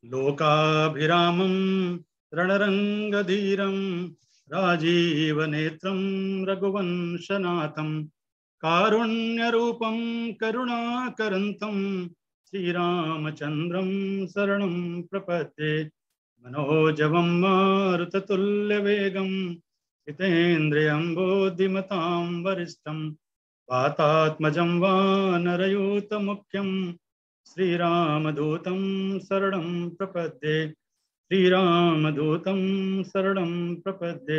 लोकाभिरामं रणरंगधीरं राजीवनेत्रं रघुवंशनाथं कारुण्यरूपं करुणाकरन्तं श्रीरामचन्द्रं शरणं प्रपद्ये। मनोजवं मारुततुल्यवेगं जितेन्द्रियं बुद्धिमतां वरिष्ठं वातात्मजं वानरयूतमुख्यं श्रीरामदूतं शरणं प्रपद्ये। श्रीरामदूतं शरणं प्रपद्ये।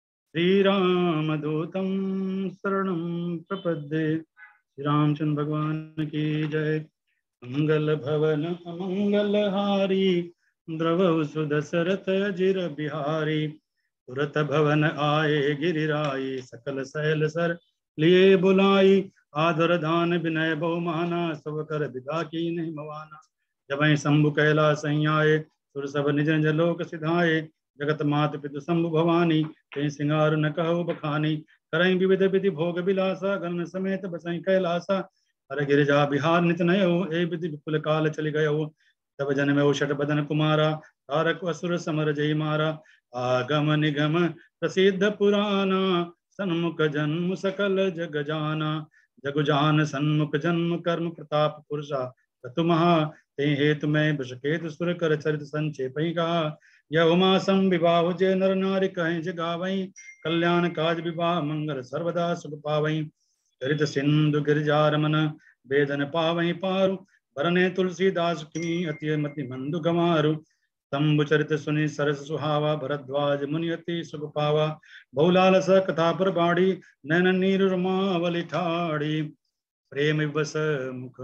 श्रीरामदूतं शरणं प्रपद्ये। श्री रामचंद्र भगवान की जय। मंगल भवन अमंगलहारी द्रवहु सुदशरथ अजिर बिहारी। तुरत भवन आए गिरिराई सकल सैल सर लिए बुलाई। आदर दान विनय बहुमाना सब कर विदा की नहीं मवाना। जब शंभु कैलास आए सुर सब निज निज लोक सिधाए। जगत मात पितु शंभु भवानी कहीं सिंगार न कहो बखानी। करई विविध विधि भोग विलासा गण समेत बसई कैलासा। हर गिरिजा बिहार नित नयो ए विधि विपुल काल चली गयो। तब जन्म षट बदन कुमारा तारक असुर समर जय मारा। आगम निगम प्रसिद्ध पुराना सन्मुख जन्म सकल जग जाना। जगु जान सन्मुख जन्म कर्म प्रताप पुरुषा तु महा। ते हेतु मैं विषकेतु सुर कर चरित संचेप कहा। यह उमा सम विवाह जय नर नारी कहें जगावई। कल्याण काज विवाह मंगल सर्वदा सुख पावई। चरित सिंधु गिरिजारमन वेदन पावई पारु। भरने तुलसीदास की अति मति मंदु गमारु। तंबु चरित सुनि सरस सुहावा भरद्वाज मुनि अति सुख पावा। बहुलाल स कथा पर बाड़ी नैन नीर रमावली ठाड़ी। प्रेम विवश मुख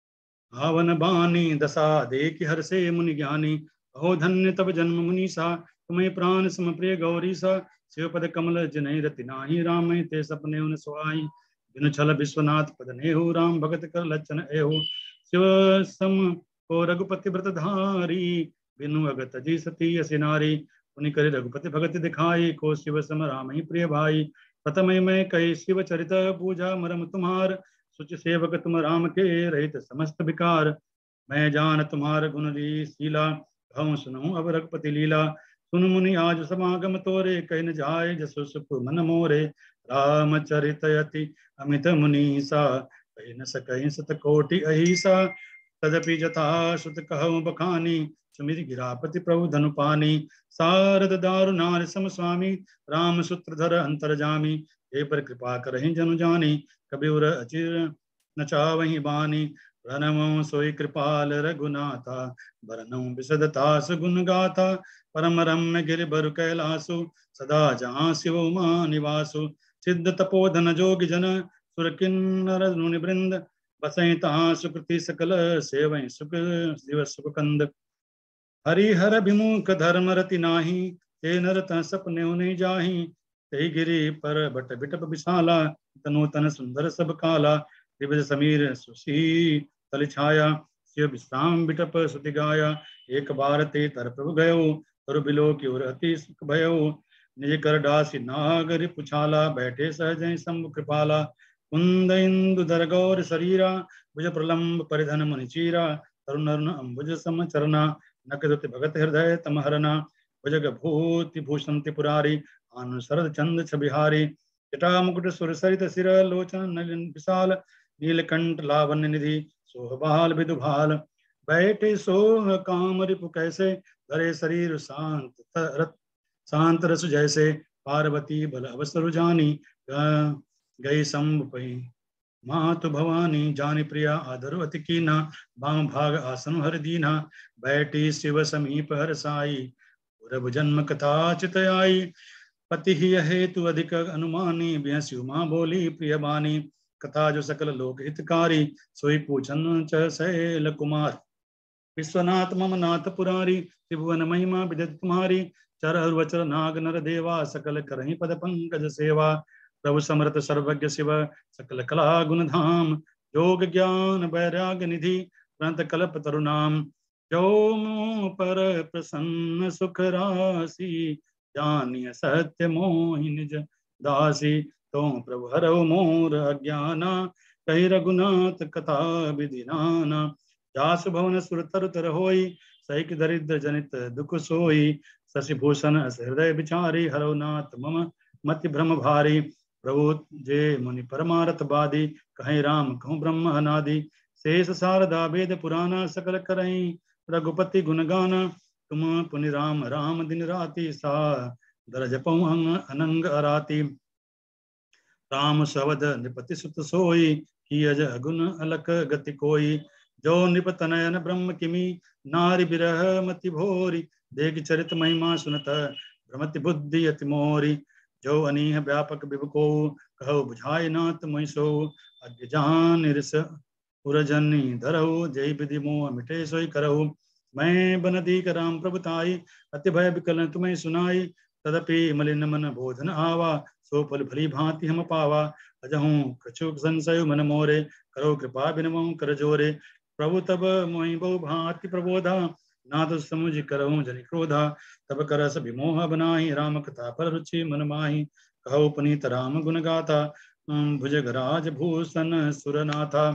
भावन बानी दशा देखि हर से मुनि ज्ञानी। अहो धन्य तब जन्म मुनीसा तुम्हें प्राण सम प्रिय गौरी सा। शिवपद कमल जिनहि रति नाही राम ते सपने उन सुहाई। बिनु छल विश्वनाथ पद नेहु राम भगत कर लक्षण एहु। शिव सम को रघुपति व्रत धारी बिनु अगत जी सती असी नारी। पुनि करे रघुपति भगत दिखाई को शिव सम राम ही प्रिय भाई। प्रथम मैं कही शिव चरित पूजा मरम तुम्हार। सुच सेवक तुम राम के रहित समस्त विकार। मैं जान तुम्हार गुण शीला कहूँ सुनूं अब रघुपति लीला। सुन मुनि आज समागम तोरे कह न जाय जसु सुख मन मोरे। रामचरित अति अमित मुनीसा कह न सकहि सत कोटि अहिसा। तदपि जथा सुत कहूँ बखानी सुमिर गिरापति प्रभु धनुपानी। सारद दारु नार सम स्वामी राम सूत्रधर अंतरजामी। हे पर कृपा करहि जनु जानी कबीर अचिर न चावहि बानी। प्रणमो सोई कृपाल रघुनाथा बरनौ विशदता सुगुण गाथा। परम रम्य गिरि बर कैलासु सदा जहाँ शिव उमा निवासु। सिद्ध तपोधन जोग जन सुर किन्नर मुनि वृंद बसई तहाँ सुकृति सकल सेवई सुख शिव सुख कंद। हरिहर विमुख धर्म रति नाही ते नर तह सपने नहीं जाही। ते गिरि पर बट बिटप विशाला तनु तन सुंदर सब काला। त्रिविध समीर सुशी तल छाया शिव विश्राम बिटप सुति गाया। एक बार ते तर प्रभु गयो तर बिलो की ओर अति सुख भयो। निज कर डासी नागरि पुछाला बैठे सहज शंभु कृपाला। कुंद इंदु धर गौर शरीरा भुज प्रलंब परिधन मुनि चीरा। तरुण अम्बुज सम चरना नकदति भगत हृदय तम हरना। भुजग भूति भूषण त्रिपुरारी आनु शरद चंद छबिहारी। जटा मुकुट सुर सरित सिर लोचन नलिन विशाल। नीलकंठ लावण्य निधि सोहबाल विदुभाल। बैठे सोह काम रिपु कैसे धरे शरीर शांत रस जैसे। पार्वती बल अवसर जानी गई शंभ पई मातु भवानी। जानि प्रिया आदर अति कीना बाम भाग आसन हर दीना। बैठी शिव समीप हर साई पूरब जन्म कथा चित आई। पति ही हेतु अधिक अनुमानी बिहसी उमा बोली प्रिय बानी। कथा जो सकल लोक हितकारी सोई पूछन च शैल कुमार। विश्वनाथ मम नाथ पुरारी त्रिभुवन महिमा विदित तुम्हारी। चर अरु वचर नाग नर देवा सकल करहि पद पंकज सेवा। प्रभु समर्थ सर्वज्ञ शिव सकल कला गुण धाम। योग ज्ञान वैराग्य निधि प्रणत कल्प तरुनाम। जो मोह पर प्रसन्न सुख राशि जानिय सत्य मोहि निज दासी। तो प्रभु हरौ मोर अज्ञाना कहि रघुनाथ कथा विधि नाना। जासु भवन सुर तर तर होई सैक दरिद्र जनित दुख सोई, शशिभूषण हृदय विचारी, हरो नाथ मम मति भ्रम भारी। प्रभु जे मुनि परमारथ बादी, कहीं राम कहूँ ब्रह्म अनादि। शेष शारदा वेद पुराना, सकल करहीं रघुपति गुण गाना। तुम पुनि राम राम दिन राति, सा दर जपऊँ अनंग अराती। राम शबद नृपति सुत सोई, की अज अगुन अलक गति कोई। जो नृप तनयन ब्रह्म किमी, नारी बिरह मति भोरी। देख चरित महिमा सुनत, भ्रमति बुद्धि अति मोरी। जो अनीह व्यापक विभको, कहो बुझाय नाथ महिषो। अज्ञ जान निरस पुरजनी धरहु, जय विधि मोह मिटे सोई करहु। मैं बनदीक राम प्रभुताई, अति भय विकल तुम्हें सुनाई। तदपि मलिन मन बोधन आवा, सो फल भली भांति हम पावा। अजहूँ कछुक संशय मन मोरे, करो कृपा बिनमु कर जोरे। प्रभु तब मोहि बहु भांति प्रबोधा, नाद समुझ करहूँ जनि क्रोधा। तब करस विमोह बनाहि, राम कथा पर रुचि मन माहि। कहो पुनीत राम गुण गाथा, भुजगराज भूषण सुरनाथा।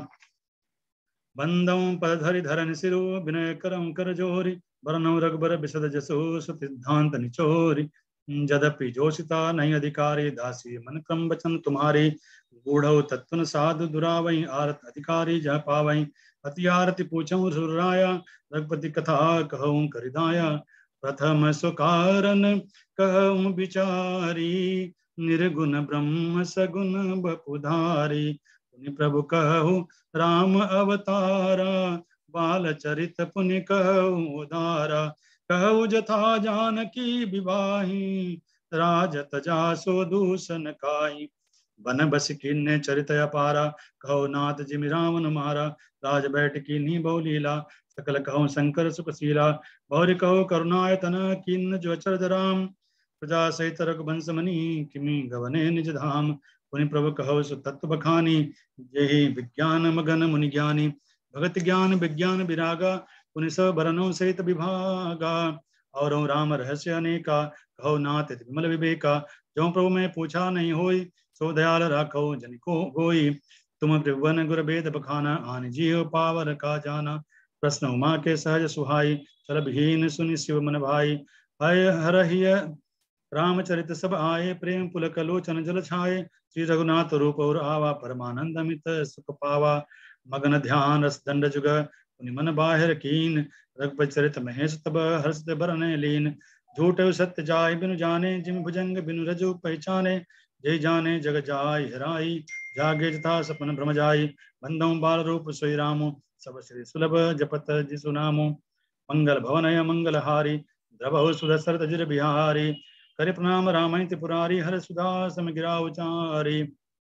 बंदं पद धरि धरन सिरु, विनय करम कर जोरी। बरनउँ रघुबर बिशद जसु, सुसिद्धांत निचोरी। जदपि जोशिता नहीं अधिकारी, दासी मन क्रम बचन तुम्हारी। गूढ़ तत्वन साधु दुरावई, आरत अधिकारी जह पावई। अति आरती पूछऊँ सुरराया, रघुपति कथा कहऊँ करिदाया। प्रथम सुकारण कहऊँ विचारी, निर्गुण ब्रह्म सगुण बपुधारी। पुनि प्रभु कहु राम अवतारा, बाल चरित पुनि कहु उदारा। कहु जथा जानकी विवाही, राजत जासो दूषण काई। बन बस किन्ने चरित अपारा, कहो नाथ जिमि रावण मारा। राज बैठ कीन्ही बहु लीला, सकल कहूँ शंकर सुखशीला। भौरि कहो करुणायतन, किन्न जो अचरज राम। प्रजा सहित रघुवंश मनि, किमि गवने निज धाम। पुनि प्रभु कहो सु तत्व बखानी, यही विज्ञान मगन मुनि ज्ञानी। भगत ज्ञान विज्ञान विरागा, पुनि सब बरनों सहित विभागा। और राम रहस्य अनेका, कहो नाथ विमल विवेका। जो प्रभु में पूछा नहीं होई, सो दयाल राखो जन को होई। तुम त्रिभुवन गुर वेद बखाना, आन जीव पावर का जाना। प्रश्न उमा के सहज सुहाई, चलबहीन सुनि शिव मन भाई। हय हरहिय रामचरित सब आए, प्रेम पुलक लोचन जल छाए। श्री रघुनाथ रूप और आवा, परमानंद अमित सुख पावा। मगन ध्यान रस दंड जुग, पुनि मन बाहिर कीन। रघुपति चरित महेश तब, हर्ष बरने लीन। झूठ सत्य जाय बिनु जाने, जिम भुजंग बिनु रजु पहचाने। जय जाने जग जाय हिराई, जागे जथा सपन भ्रम जाई। बंदौ बाल रूप सोई रामो, सब श्री सुलभ जपत जिसु नामो। मंगल भवन मंगल हारी, द्रवहु सुदशरथ जिर बिहारी। करे प्रणाम रामय त्रिपुरारी, हर सुधा सम गिरा उचारी।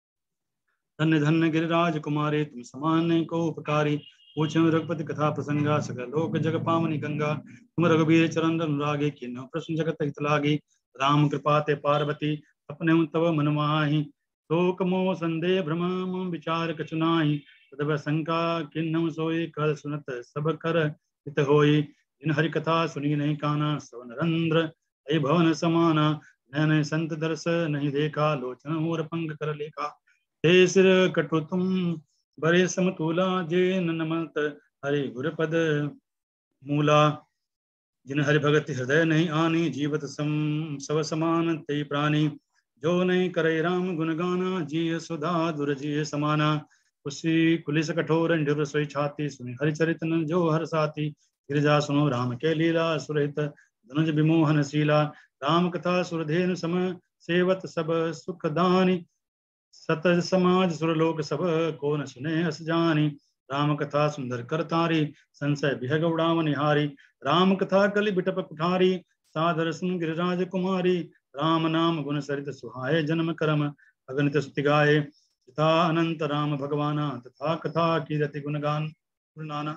धन्य धन्य गिरिराज कुमारी, तुम समान को उपकारी। पूछो रघुपति कथा प्रसंगा, सकल लोक जग पावनी गंगा। तुम रघुबीर चरण अनुरागे, किन्हु प्रश्न जगत हित लागी। राम कृपा ते पार्वती, अपने तव मन माहि। शोक मोह संदेह भ्रम विचार कछु नाहि। तदव शंका किन्हु सोई, कर सुनत सब कर हित होई। जिन हरि कथा सुनी नहीं काना, सवन रंध्र ऐ भवन समाना। नैन संत दर्श नहीं देखा, लोचन और पंग कर लेखा। हे सिर कटु तुम बरे समतूला, जे नमत हरि गुर पद मूला। जिन हरि भगत हृदय नहीं आनी, जीवत सब समान ते प्राणी। जो नहीं करे राम गुण गाना, जिय सुधा दुर जिय समाना। कुशी कुलिस कठोर निडर सोई छाती, सुनि हरिचरित न जो हर साथी। गिरिजा सुनो राम के लीला, सुरहित धनुज विमोहन शीला। राम कथा सुरधेनु सम, सेवत सब सुख दानी। सत समाज सुरलोक सब, को न सुने अस जानी। राम कथा सुंदर करतारी, संशय बिहग उड़ाव निहारी। राम कथा कलि बिटप कुठारी, सादर सुन गिरिराज कुमारी। राम नाम गुण सरित सुहाए, जन्म कर्म अगणित स्तुति गाये। तथा अनंत राम भगवाना, तथा कथा कीरति गुणगान गुरुनाना।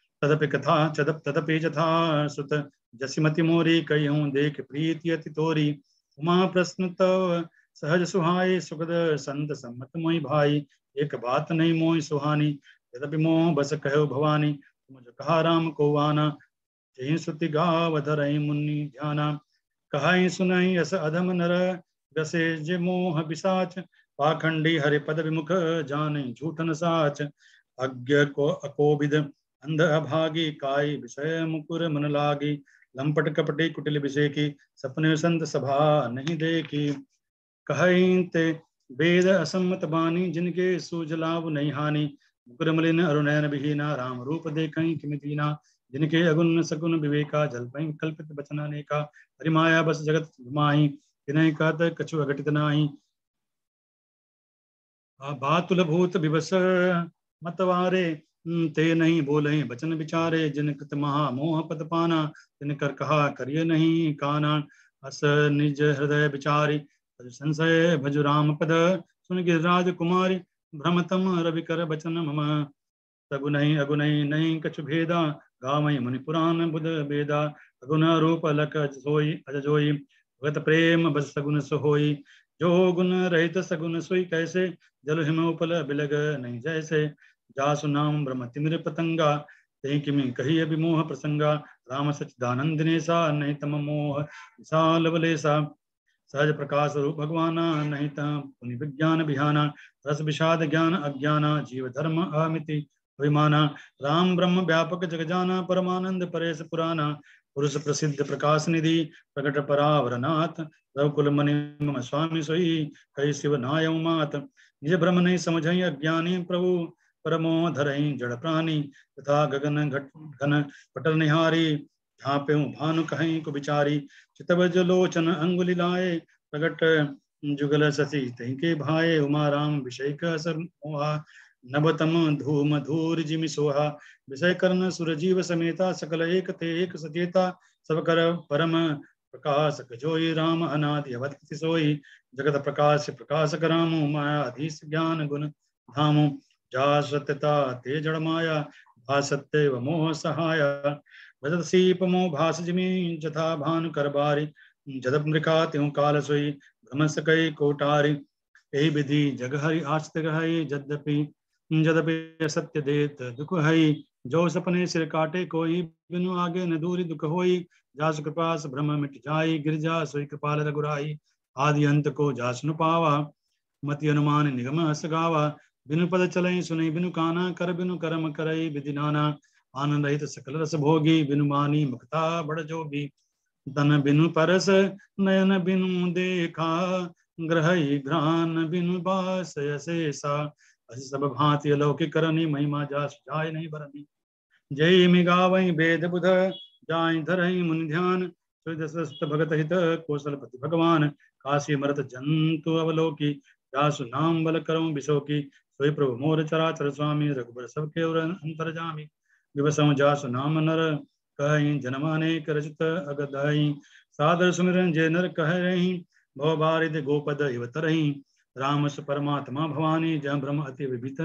तदपि जथा सुत जसिमति मोरी, कहियूं देख प्रीति अति तोरी। उमा प्रश्न तव सहज सुहाई, सुखद संत सम्मत मोहि भाई। एक बात नहीं मोहि सुहानी, यद्यपि मोह बस कहो भवानी। तुम जो कहा राम को आना, जहि सुति गाव धरहि मुनि ध्याना। कहाई सुनहि यस अधम नर, गसे जे मोह बिसाच। पाखंडी हरि पद विमुख, जाने झूठन साच। अज्ञ को अकोविद अंध अभागी काय विषय मुकुर मन लागी, लंपट कपटी कुटिल विषय की, सपने संत सभा नहीं देखी। कहीं ते वेद असम्मत बानी, जिनके सूझ लाभ नहीं हानि। मुकुर मलिन अरुणैन विहीना, राम रूप देखहीं किमि दीना। जिनके अगुण सगुण विवेका, जल पहीं कल्पित बचन अनेका। हरि माया बस जगत घुमाई, तिनहि कहत कछु अघटित नाही। बातुल भूत विवश मतवारे, ते नहीं बोले बचन विचारे। जिन कृत महा मोह पद पाना, तिन कर कहा करिय नहीं काना। अस निज हृदय विचारी, तज संशय भजु राम पद। सुन गिरिराज कुमारी, भ्रमतम रवि कर बचन मम। सगुन अगुन नहीं कछु भेदा, गावई मुनि पुराण बुध बेदा। अगुन रूप लक सोई अज जोई, भगत प्रेम बस सगुन सोई। जो गुण रहित सगुन सोई कैसे, जल हिम उपल बिलग नहीं जैसे। जासु नाम ब्रह्म तिमिर पतंगा, ते किमि कही अभिमोह प्रसंगा। राम सच्चिदानंद सा, नहीं तम मोह विशाल बलेसा। सहज प्रकाश रूप भगवाना, नहीं पुनि विज्ञान बिहाना। रस विषाद ज्ञान अज्ञाना, जीव धर्म अमिति अभिमाना। राम ब्रह्म व्यापक जग जाना, परमानंद परेश पुराना। पुरुष प्रसिद्ध प्रकाश निधि, प्रकट परावरनाथ। रघुकुल मणि मम स्वामी सोई, कई शिव नाय मात। निज ब्रह्म नहीं समझई अज्ञानी, प्रभु परमोह धरई जड़ प्राणी। तथा गगन घट घन पटल निहारी, झाँपेऊ भानु कहीं को विचारी। चितवज लोचन अंगुली लाए, प्रगट जुगल सती तही के भाए। उमा राम विषय सर मोहा, नभतम धूम धूर जिमि सोहा। विषय कर्ण सुरजीव समेता, सकल एक ते एक सचेता। सब कर परम प्रकाशक जोई, राम अनादि अवधि सोई। जगत प्रकाश प्रकाशक राम, मायाधीश ज्ञान गुण धाम। जा सत्यता ते जड़ माया, भा सत्य व मोह सहाया। भजत सीप मोह भास जिमि, जथा भानु कर बारी। जदप मृका त्यों काल सोई, भ्रमस कई कोटारी। यही विधि जग हरि आस्त है, यद्यपि यद्यपि असत्य देत दुख है। जो सपने सिर काटे कोई, बिनु आगे न दूरी दुख होई। जासु कृपास भ्रम मिट जाई, गिरजा सोई कृपाल रघुराई। आदि अंत को जासु न पावा, मति अनुमान निगम हस गावा। बिनु पद चलई सुनई बिनु काना, कर बिनु कर्म करई विधि नाना। आनंद रहित सकल रस भोगी, बिनु मानी मुक्ता बड़ जोगी। तन बिनु परस नयन बिनु देखा, ग्रहई घ्राण बिनु बास अशेषा। अस सब भांति अलौकिक करनी, महिमा जास जाय नहीं बरनी। जय मिगावई वेद बुध, जाय धरई मुनि ध्यान। सुदसस्त भगत हित, कौशलपति भगवान। काशी मरत जंतु अवलोकी, जासु नाम बल करऊं बिसोकी। सोई प्रभु मोर चराचर स्वामी, रघुबर सब केवर अंतरजामी। विवसम जासु नाम नर, कहीं जन्म अनेक रचित अगदाई। सादर सुमिरन जय नर कह रही, भव बारिद गोपद इव तरही। राम परमात्मा भवानी, जय ब्रह्म अति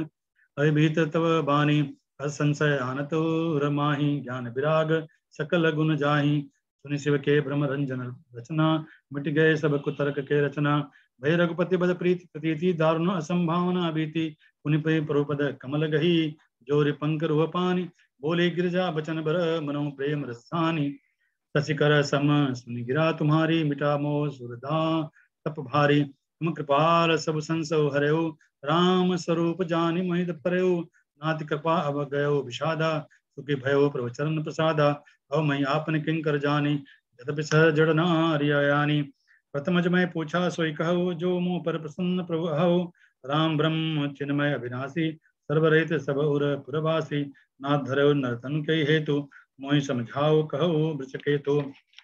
अभिभीत तव बानी। असंशय आनत रमाही, ज्ञान विराग सकल गुण जाही। सुनि शिव के ब्रह्म रंजन रचना, मिट गए सब कुतर्क के रचना। भय रघुपति बद प्रीति प्रतीति, दारुण असंभावना बीती। पुनि प्रभुपद कमल गही, जोरि पंक रुह पानी। बोले गिरजा बचन बर, मनो प्रेम रसानी। शशिकर सम सुनि गिरा तुम्हारी, मिटा मोह सुरदा तप भारी। तुम कृपाल सब संसो हरऊ, राम स्वरूप जानि मोहित परऊ। नाथ कृपा अब गयो विषादा, सुखी भयो प्रभु चरण प्रसादा। अब मैं आपने किंकर जानी, यद्यपि सह जड़ नारियानी। प्रथम मैं पूछा सोई कहु, जो मुँह पर प्रसन्न प्रभु अहो। राम ब्रह्म चिन्मय अविनाशी, सर्वरहित सब उर पुरवासी। नाथ धरऊ नर्तन के हेतु, मोहि समझाओ कहो वृष केतु।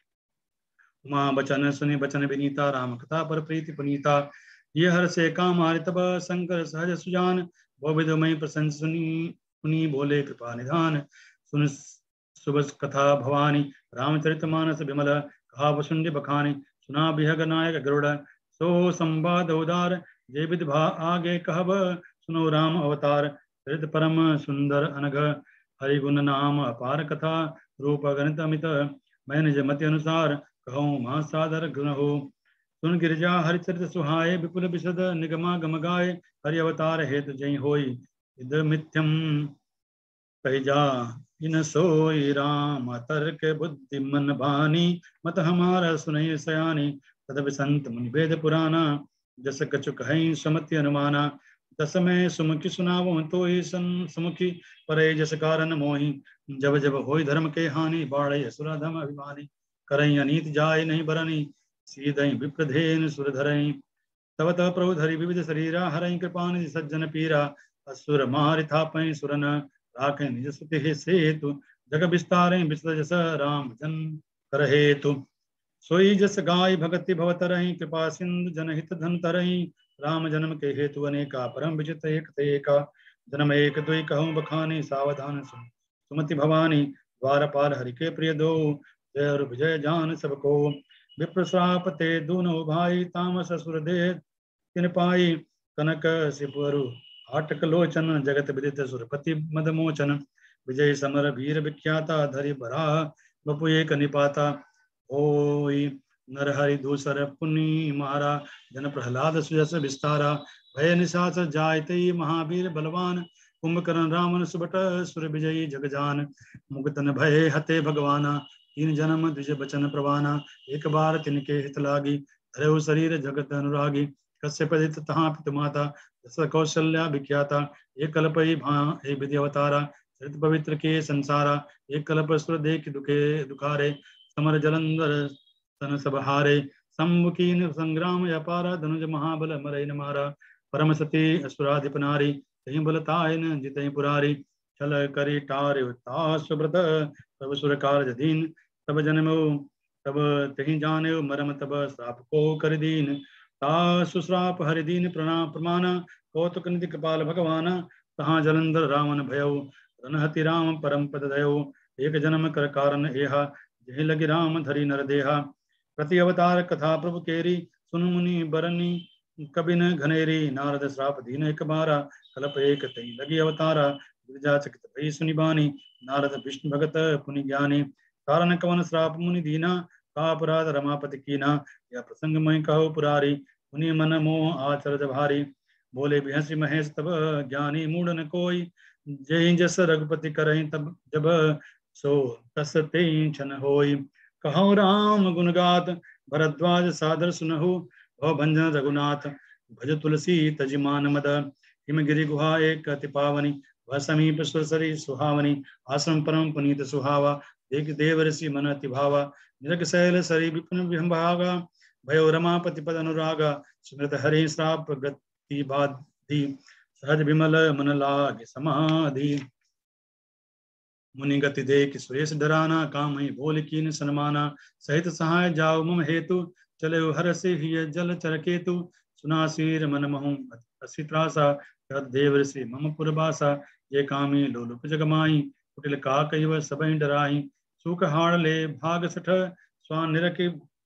उमा बचन सुनि बचन विनीता, राम कथा पर प्रीति पुनीता। ये हर से काम हारि तब, शंकर सहज सुजान। वो विदमय प्रसन्न सुनी, पुनि बोले कृपा निधान। सुन सुबस कथा भवानी, रामचरित मानस विमल। कहा वसुंड बखानी, सुना बिहग नायक गरुड़। सो संवाद उदार, जय विधि भा आगे कहब। सुनो राम अवतार, चरित परम सुंदर अनघ। हरि गुण नाम अपार कथा, रूप गणित अमित। मैं निज मति अनुसार, कहूँ महा सादर गुण हो। सुन गिरिजा हरिचरित सुहाए, विपुल विशद निगमा गम गाए। हरि अवतार हेतु जय होई, इद मिथ्यम कहि जा इन सोई। राम तर्क बुद्धि मन बानी, मत हमारा सुनई सयानी। तदपि संत मुनि वेद पुराना, जस कछु कहीं सुमति अनुमाना। दसमें सुमुखी सुनावो तो ही सन सुमुखी परे जस कारण मोहि। जब जब होई धर्म के हानि बाढ़ असुरा धम अभिमानी। करई अनीत जाय नहीं बरनी सीधई विप्रधेन सुर धरई। तव तव प्रभु धरि विविध शरीरा हरई कृपान सज्जन पीरा। असुर मारि थापई सुरन राखें निज सुति सेतु। जग विस्तारें विस्तृत जस राम जन कर हेतु। सोई जस गाय भगति भवतरहि कृपा सिंधु जनहित धन तरहि। राम जन्म के हेतु अनेका परम विचित्र एक ते एका। जन्म एक दुई कहूँ बखानी सावधान सुन सुमति भवानी। द्वारपाल हरि के प्रिय दो जय और विजय जान सबको। विप्र श्राप ते दूनो भाई तामस असुर दे तिन पाई। कनक सिपुरु हाटक लोचन जगत विदित सुरपति मदमोचन। विजय समर वीर विख्याता धरि बरा बपु एक निपाता। ओई नरहरि दूसर पुनि मारा जन प्रहलाद सुजस विस्तारा। भय निशाच जायते महावीर बलवान। कुंभकर्ण रावण सुबट सुर विजयी जगजान। मुगतन भय हते भगवाना तीन जन्म द्विज बचन प्रवाना। एक बार तिनके हित लागी धरहु शरीर जगत अनुरागी। कश्यप पदित तहाँ पितु माता दस कौशल्या विख्याता। एक कल्पई भा हे विधि अवतारा चरित पवित्र के संसारा। एक कल्प सुर देख दुखे दुखारे समर जलंधर सन सब हारे। सम्मुखीन संग्राम अपारा धनुज महाबल मरई न मारा। परम सती असुराधिप नारी तहीं बलतायन जितहीं पुरारी। छल करी टार तास्व्रत तब सुर कार्य दीन। तब जन्मो तब तहीं जाने मरम तब श्राप को कर दीन। तासुश्राप हरिदीन प्रणाम प्रमाना। कौतुक निधि कृपाल भगवाना तहाँ जलंधर रावण भयउ। रनहति राम परम पद दयउ। एक जन्म कर कारण एहा जहि लगी राम धरि नर देहा। प्रति अवतार कथा प्रभु केरी सुन मुनि बरनी कबिन घनेरी। नारद श्राप दीन एक बारा कल्प एक तई लगी अवतारा। गिरिजाचकित भई सुनि बानी नारद विष्णु भगत पुनि ज्ञानी। कारण कवन श्राप मुनि दीना का अपराध रमापति कीना। यह प्रसंग मैं कहो पुरारी मुनि मन मोह आचरज भारी। बोले बिहसी महेश तब ज्ञानी मूढ़ न कोई। जय जस रघुपति करहि तब जब सो तस ते छन होई। कहो राम गुण गात भरद्वाज सादर सुनहु। भव भंजन रघुनाथ भज तुलसी तजि मान मद। हिमगिरि गुहा एक अति पावनी वह समीप सुरसरी सुहावनी। आश्रम परम पुनीत सुहावा देख देव ऋषि मन अति भावा। निरग शैल सरी विपिन विहंभागा भयो रमापति पद अनुरागा। सुमृत हरि श्राप गति बाधी सहज विमल मन लाग समाधि। मुनि गति देख सुरेश डराना काम ही बोल कीन सन्माना। सहित सहाय जाओ मम हेतु चले हर से ही जल चर केतु। सुना शीर मन महु असी त्रासा देव ऋषि मम पुरबासा। ये कामी लोलुप जगमाई कुटिल का कई सबई डराई। सूख हाड़ ले भाग सठ स्वान निरख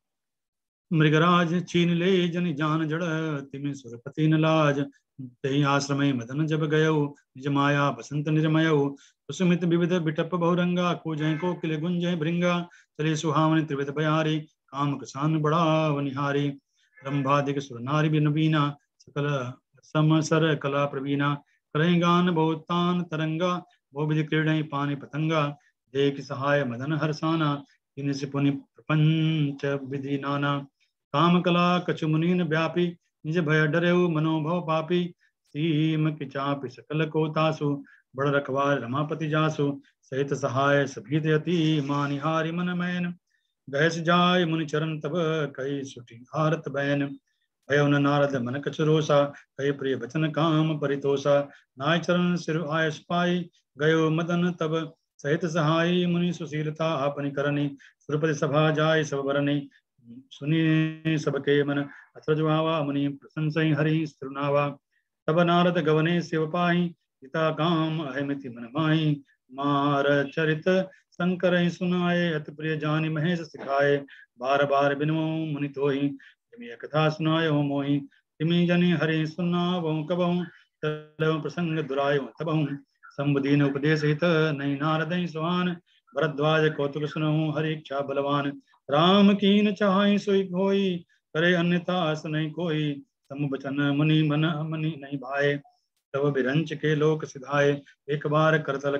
मृगराज छीन ले जन जान जड़। तिमिर सुरपति न लाज तही आश्रमय मदन जब गयो। निज माया बसंत निर्मयो कुसुमित विविध बिटप बहुरंगा। कूजय को किले गुंजय भृंगा चले सुहावनी त्रिविध बयारी। काम कसान बड़ा वनिहारी रंभादिक सुर नारी बिनबीना। सकल समसर कला प्रवीणा करहि गान बहुतान तरंगा। बहु विधि क्रीडहि पानी पतंगा देख सहाय मदन हरसाना। इन से पुनि प्रपंच विधि नाना। काम कला कछु मुनीन व्यापी निज भय डरेउ मनोभव पापी। सीम की चापी सकल को तासु बड़ रखवार रमापति जासु। सहित सहाय सभीत यति मानिहारी मन मैन। गहस जाय मुनि चरण तब कई सुटी आरत बैन। भय न नारद मन कछु रोसा कई प्रिय बचन काम परितोषा। नाय चरण सिर आयस पाई गयो मदन तब सहित सहाय। मुनि सुशीलता आपनि करनी सुरपति सभा जाय सब बरनी। सुनी सबके मन अचरज भावा मुनि प्रशंसहि हरि सिरुनावा। तब नारद गवने शिव पाहि पिता काम अहमिति मन माहि। मार चरित शंकर सुनाए अति प्रिय जानि महेश सिखाए। बार बार बिनमो मुनि तोहि तिमि कथा सुनायो मोहि। तिमि जनि हरि सुनावो कबहु तलहु प्रसंग दुरायो तबहु। संबुदीन उपदेश हित नहीं नारद सुहान। भरद्वाज कौतुक सुनहु हरि इच्छा बलवान। राम कीन चाहि सोई होई करे अन्यथा अस नहीं कोई। सम बचन मुनि मन मनि नहीं भाए तब बिरंच के लोक सिधाए। एक बार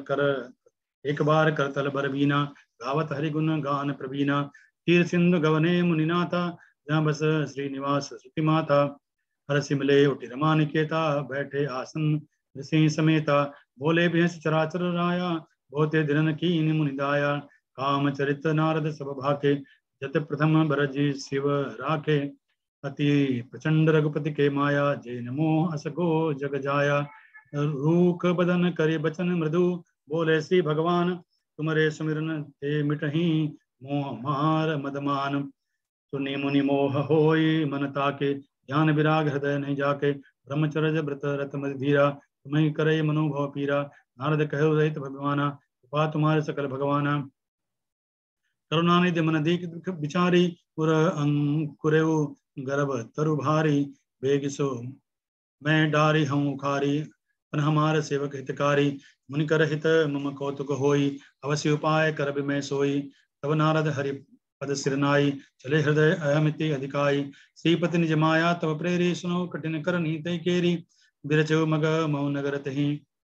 करतल बर बीना गावत हरि गुण गान प्रवीणा। तीर सिंधु गवने मुनिनाथा जहाँ बस श्रीनिवास सुति माता। हरसि मिले उठि रमा निकेता, बैठे आसन ऋषि समेता, बोले बिहस चराचर राया, बहुते दिनन कीन मुनि दाया, काम चरित नारद सब भाके, जत प्रथम बरजी शिव राखे, अति प्रचंड रघुपति के माया, जय नमो असगो जग जाया, रूख बदन करे बचन मृदु, बोले श्री भगवान, तुम्हारे सुमिरन ते मिटहि मोह मार मदमान, सुनि मुनि मोह होई मन ताके, ज्ञान विराग हृदय नहीं जाके, ब्रह्मचर्य व्रत रत मद धीरा, तुम्हें करे मनोभव पीरा, नारद कहो रहित भगवाना, कृपा तुम्हारे सकल भगवाना, करुणानिधि मन दीक विचारी, पुर अंकुरेउ गर्भ तरु भारी, बेग सो मैं डारी हूँ उखारी, पन हमारे सेवक हितकारी, मुनि कर हित मम कौतुक होई, अवश्य उपाय कर भी मैं सोई, तब नारद हरि पद सिरनाई, चले हृदय अहमिति अधिकाई, श्रीपति निज माया तब प्रेरी, सुनो कठिन कर नीत केरी, बिरचो मग मऊ नगर तही,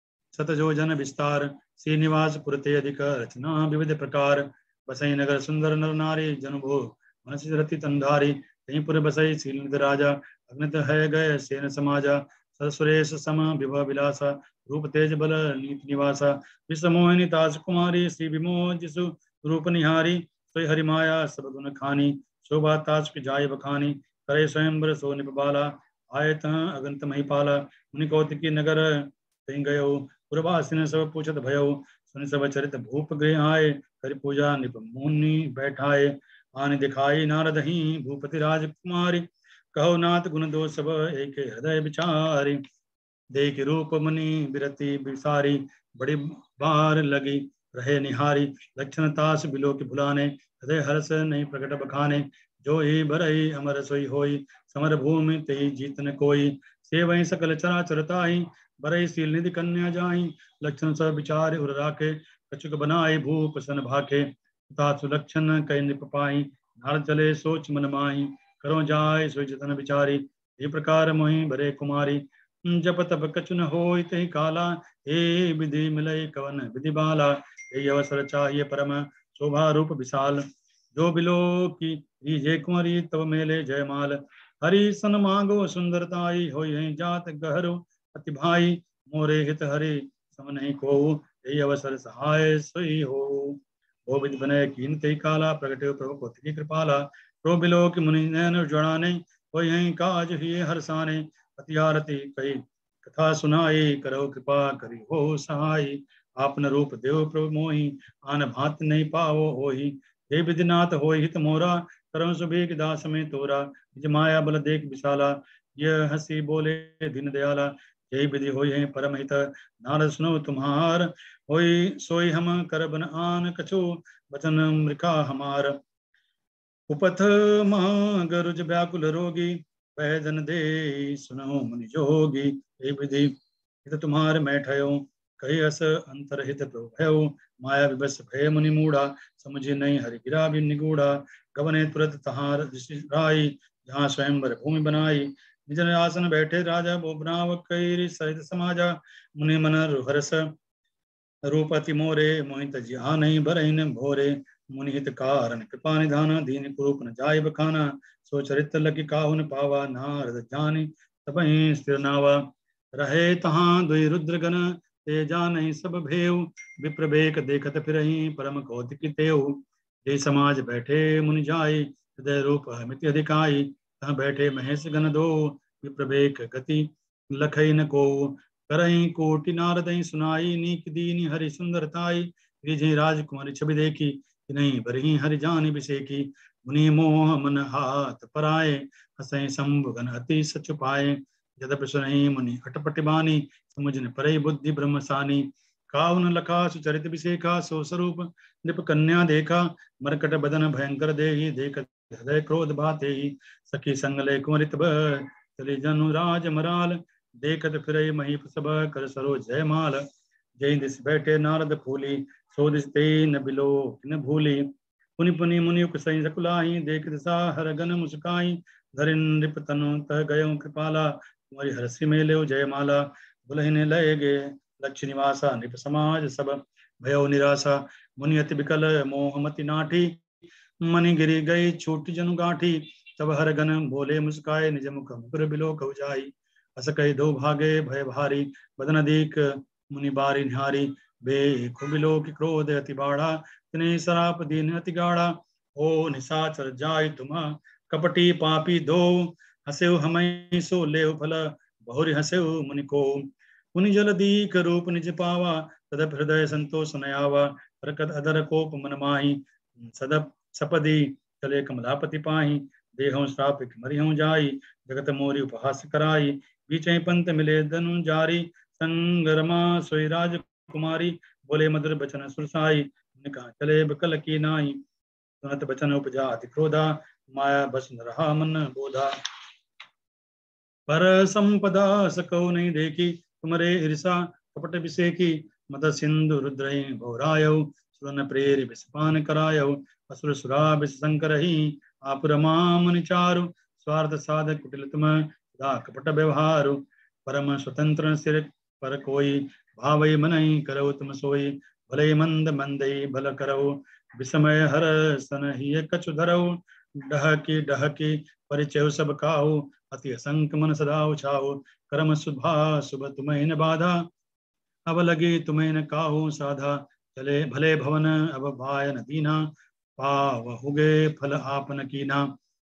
सतजो जन विस्तार, श्रीनिवास पुरते अधिक रचना विविध प्रकार, बसई नगर सुंदर नर नारी, जन भो मनसी रति तंधारी, कहीं पुर बसई शील राजा, अग्नित है गए सेन समाजा, सरसुरेश सम विभव विलासा, रूप तेज बल नीत निवासा, विश्व मोहिनी ताज कुमारी, श्री विमोह जिसु रूप निहारी, सोई हरि माया सब गुण खानी, शोभा ताज की जाय बखानी, करे स्वयंवर सो निप बाला, आए तह अगंत महिपाला, मुनि कौतिकी नगर कहीं गयो, पुरवासिन सब पूछत भयो, सुन सब चरित भूप गृह आए, कर पूजा निप मुनि बैठाए, आन दिखाई नारद ही भूपति राजकुमारी, कहो नाथ गुण दो सब एक हृदय विचारी, देख रूप मुनि बिरति बिसारी, बड़ी बार लगी रहे निहारी, लक्षण तास बिलो के भुलाने, हृदय हर्ष नहीं प्रकट बखाने, जो ही भरई अमर सोई होई, समर भूमि तेई जीत न कोई, से वही सकल चरा चरताई, बरई शील निधि कन्या जाई, लक्षण सब विचार उर राखे, कछुक बनाए भूप सन भाखे, तासु लक्षण कई निप पाई, नारद चले सोच मन माही, करो जाय सोई जतन विचारी, ये प्रकार मोहि भरे कुमारी, जप तप कछु न होय तहि काला, हे विधि मिलय कवन विधि बाला, यही अवसर चाहिए परम शोभा रूप विशाल, जो बिलो की रीजे कुंवरी तब मेले जयमाल, हरि सन मांगो सुंदरताई, होय जात गहरो अति भाई, मोरे हित हरि सम नहीं को, यही अवसर सहाय सोई हो, वो विधि बनय कीन तहि काला, प्रगटे प्रभु कौतिकी कृपाला, प्रो बिलो की मुनि नैन जुड़ाने, होय काज ही हरसाने, अति आरती कही कथा सुनाई, करो कृपा करी हो सहाय, आपन रूप देव प्रभु मोहि, आन भात नहीं पावो होहि, हे विधिनाथ होय हित मोरा, करो सुबेग दास में तोरा, निज माया बल देख विशाला, यह हंसी बोले दीन दयाला, यही विधि होय है परम हित, नारद सुनो तुम्हार, होय सोई हम कर बन आन कछु, बचन मृखा हमार, उपथ महा गरुज व्याकुल रोगी, पैदन दे सुनो मुनि जोगी, हे विधि हित तुम्हार मैं ठयो, कही अस अंतर हित प्रभु भयो, माया विवश भय मुनि मूढ़ा, समझे नहीं हरि गिरा भी निगूढ़ा, गवने तुरत तहार राई, जहाँ स्वयंवर भूमि बनाई, निज आसन बैठे राजा, वो बनाव कई सहित समाजा, मुनि मन हरस रूपति मोरे, मोहित जिहा नहीं बरहिन भोरे, मुनिहित कारण कृपा निधाना, दीन कुरूप न जाय बखाना, सो चरित्र लगी काहु न पावा, नारद जानि तबहि स्थिर नावा, रहे तहाँ दुई रुद्र गण, ते जान सब भेव, विप्रवेक देखत फिरहि, परम कौतिक तेव, जे समाज बैठे मुनि जाय, हृदय रूप अमित अधिकाई, तहाँ बैठे महेश गण दो, विप्रवेक गति लखई न को, करही कोटि नारदई सुनाई, नीक दीनी हरि सुंदरताई, रिझी राजकुमारी छवि देखी, नहीं बरही हरि जान बिसेकी, मुनि मोह मन हाथ पराए, हसई शंभुगन अति सच पाए, यद्यपि सुनहि मुनि अटपट बानी, समुझन परई बुद्धि ब्रह्मसानी, काउन लखा सुचरित विशेखा, सो स्वरूप नृप कन्या देखा, मरकट बदन भयंकर देही, देख हृदय क्रोध भाते, सखी संग ले कुंवरि तब चले जनु राज मराल, देखत फिरई महीप सब कर सरो जयमाल, जय दिस बैठे नारद फूली, सो दिस ते न बिलो न भूली, पुनि पुनि मुनियुक सही सकुलाई, देख दिशा हर गन मुस्काई, धरि नृप तनु तह गयो कृपाला, तुम्हारी हरसि मेले जयमाला, बुलहिने लय गे लक्ष्य निवासा, नृप समाज सब भयो निराशा, मुनि अति विकल मोहमति नाठी, मनि गिरी गई छूट जनु गांठी, तब हर गन बोले मुस्काए निज मुख मुकुर बिलो कहु जाई। अस कही दो भागे भय भारी बदन अधिक मुनि बारी निहारी। बे खुबिलो की क्रोध अति बाढ़ा तिन्हें सराप दीन अति गाढ़ा। ओ निशाचर जाय तुम कपटी पापी दो हसेउ हमई सो लेव फल बहुरी हसेउ मुनि को। पुनि जल दीक रूप निज पावा तदप हृदय संतोष नयावा। प्रकट अदर कोप मन माही सदप सपदी चले कमलापति पाही। देहं श्राप मरिहं जाई जगत मोरी उपहास कराई। बीचै पंत मिले धनु जारी संगरमा सोई राज कुमारी। बोले मधुर बचन सुरसाई निकहा चले बकल की नाई। सुनत बचन उपजा अति क्रोधा माया बस न रहा मन बोधा। पर संपदा सकौ नहीं देखी तुमरे ईर्षा कपट विषेकी। मद सिंधु रुद्र भौरायौ सुरन प्रेरि विषपान करायौ। असुर सुरा विष संकर ही आपुर मामनि चारु। स्वार्थ साधक कुटिल तुम सदा कपट व्यवहारु। परम स्वतंत्र सिर पर कोई भावई मनई करौ तुम सोई। भले मंद मंदई भल करौ विषमय हर सन ही कछु धरौ। डहकी परिचय सब काहू अति असंक मन सदा उछाओ। कर्म शुभा शुभ तुम्हें न बाधा अब लगी तुम्हें न काहू साधा। चले भले भवन अब भाय न दीना पावहुगे फल आपन कीना।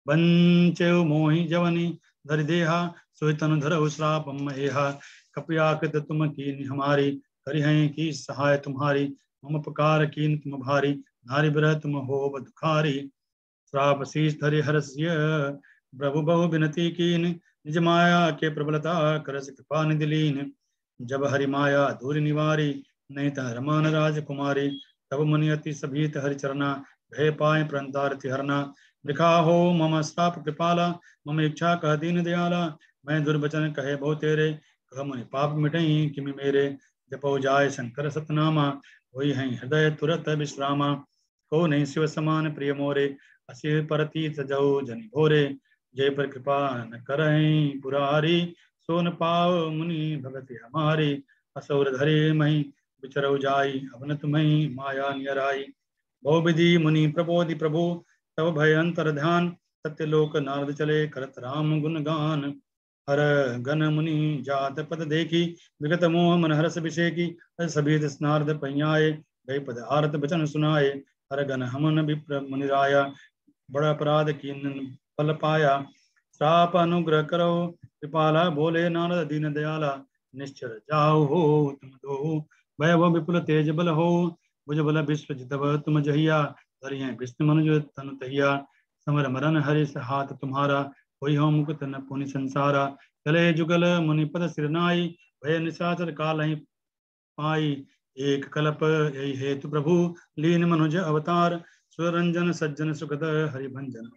बंचे मोहि जवनी धरि देहा सोई तनु धरहु श्राप महेहा। कपयाकृत तुम कीन हमारी करि हैं की सहाय तुम्हारी। मम पुकार कीन तुम भारी नारी बिरह तुम होब दुखारी। श्राप शीष धरि हरस्य प्रभु बहु विनती कीन। निज माया के प्रबलता करस कृपा निधि लीन। जब हरि माया दूरि निवारी नहीं तह रमान राजकुमारी। तब मुनि अति सभीत हरि चरना भय पाए प्रणतारति हरना। लिखा हो मम श्राप कृपाला मम इच्छा कह दीन दयाला। मैं दुर्वचन कहे बहु तेरे कह मुनि पाप मिटई किमि मेरे। जपौ जाय शंकर सतनामा होई हैं हृदय तुरत विश्रामा। को नहीं शिव समान प्रिय मोरे असिव परती तजौ जनि भोरे। जय पर कृपा न करहीं पुरारी सो न पाव मुनि भगति हमारी। असुर धरे मही विचरौ जाई अवन तुम्हि माया नियराई। बहु विधि मुनि प्रबोधि प्रभु तब भय अंतर ध्यान। सत्य लोक नारद चले करत राम गुण गान। हर गन मुनि जात पद देखी विगत मोह मन हरस विषेकी। सभी स्नारद पहियाए गई पद आरत बचन सुनाए। हर गन हमन विप्र मुनिराया बड़ा अपराध कीन फल पाया। श्राप अनुग्रह करो कृपाला बोले नारद दीन दयाला। निश्चर जाओ हो तुम दो वैभव विपुल तेज बल हो। भुज बल विश्व जितव तुम जहिया धरिय विष्णु मनुज तनु तहिया। समर मरन हरि हाथ तुम्हारा कोई हो मुकुत न पुनि संसारा। चले जुगल मुनि पद सिरनाई भय निशाचर काल ही पाई। एक कल्प यही हेतु प्रभु लीन मनुज अवतार। स्वरंजन सज्जन सुखद हरिभंजन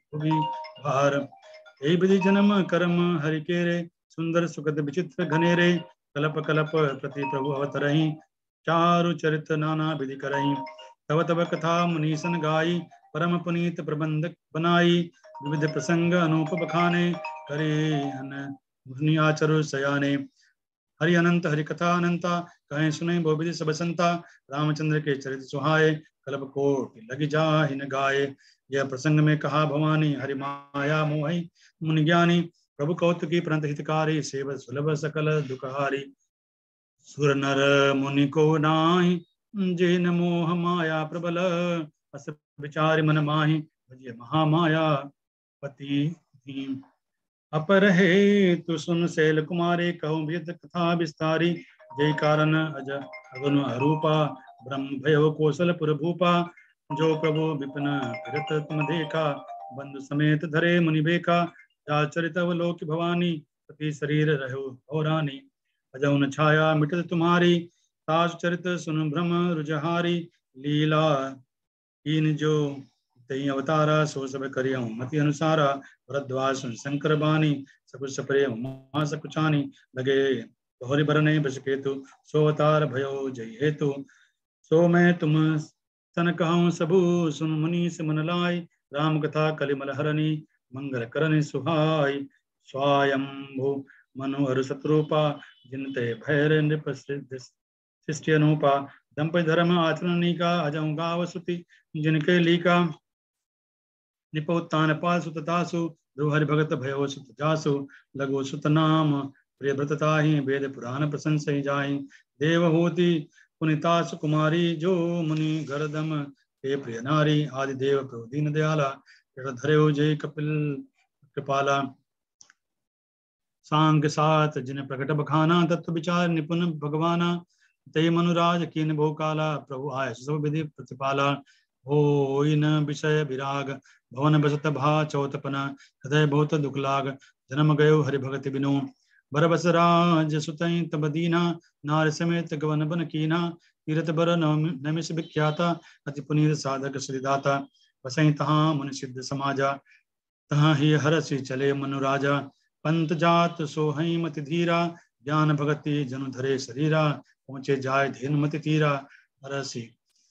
भार। यही विधि जन्म कर्म हरि केरे सुंदर सुखद विचित्र घनेरे। कलप कलप प्रति प्रभु अवतरहि चारु चरित नाना विधि करहि। तब तब कथा मुनीसन गाई परम पुनीत प्रबंध बनाई। विविध प्रसंग अनूप बखाने करे मुनि आचरु सयाने। हरि अनंत हरि कथा अनंता कहें सुने बहु विधि सब संता। रामचंद्र के चरित सुहाए कल्प कोटि लगी जाहि न गाये। यह प्रसंग में कहा भवानी हरि माया मोहि मुनि ज्ञानी। प्रभु कौतुकी परंत हितकारी सेव सुलभ सकल दुखहारी। सुर नर मुनि को नाहि जिन मोह माया प्रबल। अस विचार मन माहि भजिय महामाया पति दीन। अपर हे तु सुन शैल कुमारे कहूँ विद कथा विस्तारी। जय कारण अज अगुन अरूपा ब्रह्म भयो कौशलपुर भूपा। जो प्रभु विपिन फिरत तुम देखा बंधु समेत धरे मुनि बेका। जा चरित अवलोक भवानी पति शरीर रहो भौरानी। अजौन छाया मिटत तुम्हारी ताज चरित सुन भ्रम रुजहारी। लीला कीन जो तई अवतारा सो सब करियौ मति अनुसारा। भरद्वाज सुन शंकर बानी सकुच सपरे उमा सकुचानी। लगे बहुरी बरने बस केतु सो अवतार भयो जय हेतु। सो मैं तुम सन कहूँ सबु सुन मुनि से मन लाई। राम कथा कलिमल हरणी मंगल करनि सुहाई। स्वायंभु मनोहर शत्रुपा जिनते भैर नृप सृष्टि अनुपा। दंपति धर्म आचरण का अजऊ गाव सुति जिनके लीका। निपोत्तान पासु ततासु ध्रुव हरि भगत भयो सुत जासु लघु सुत नाम प्रिय व्रतताहि वेद पुराण प्रशंसि जाहि देवहूति पुनितासु कुमारी जो मुनि गरदम हे प्रिय नारी आदि देव प्रभु दीन दयाला धरे जय कपिल कृपाला सांग सात जिन प्रकट बखाना तत्व विचार निपुण भगवाना ते मनुराज कीन बहुकाला प्रभु आय सब विधि प्रतिपाला हो न विषय विराग भवन बसत भा चौतपना हृदय बहुत दुख लाग जन्म गयो हरि भगति बिनु बरबस राज सुतई तब दीना नार समेत गवन बन कीना तीरथ बर नमिष विख्याता अति पुनीत साधक श्रीदाता बसई तहाँ मुनि सिद्ध समाजा तहाँ ही हरसि चले मनुराजा पंत जात सोहई मति धीरा ज्ञान भगति जनु धरे शरीरा पहुँचे जाय धेन मति तीरा हरसि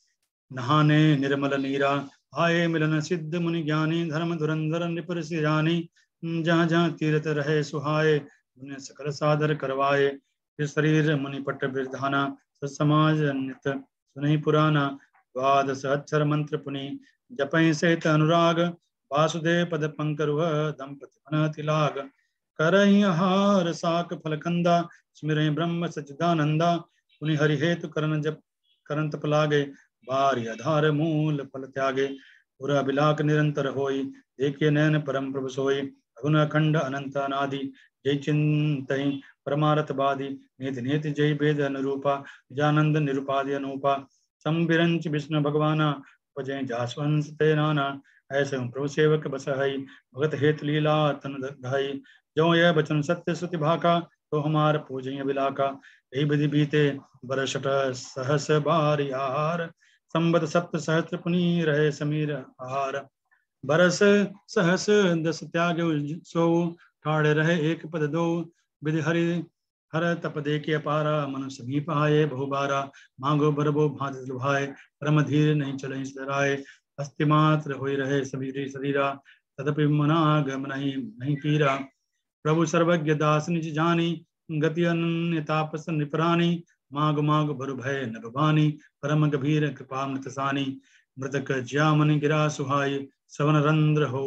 नहाने निर्मल नीरा आए मिलन सिद्ध मुनि ज्ञानी धर्म धुरंधर नृपर जानी जहाँ जहाँ तीरथ रहे सुहाए उन्हें सकल सादर करवाए फिर शरीर मुनि पट बिरधाना सत्समाज नित सुनहि पुराना द्वादश अक्षर मंत्र पुनि जपहि सहित अनुराग वासुदेव पद पंकरुह दंपति मन तिलाग करहि आहार साक फलकंदा स्मिरहि ब्रह्म सच्चिदानंदा पुनि हरि हेतु करण जप करण तप लागे बारी आधार मूल फल त्यागे पुरा बिलाक निरंतर होई देखे नैन परम प्रभु सोई अगुण अखंड अनंत अनादि जय चिंतहि परमारथ बादी नेति नेति जय वेद अनुरूपा निजानंद निरुपादि अनुपा संबिरंच विष्णु भगवाना उपजय जासवंश ते नाना ऐसे प्रभु सेवक बस हई भगत हेतु लीला तन धाई जो यह बचन सत्य श्रुति भाका तो हमार पूजय बिलाका यही विधि बीते बरसठ सहस बार आहार संबत सप्त सहस्त्र पुनि रहे समीर आहार बरस सहस दस त्याग सो ठाड़े रहे एक पद दो विधि हरि हर तप दे के अपारा मन समीप आए बहुबारा मांगो बरबो भात लुभाए परम धीर नहीं चले सराय अस्ति मात्र हो रहे सभी शरीरा तदपि मनागम नहीं पीरा प्रभु सर्वज्ञ दास निज जानी गति अन्य तापस निपरानी माग माग भरु भय नभवानी परम गभीर कृपा मृतसानी मृतक ज्यामनि गिरा सुहाई सवन रंध्र हो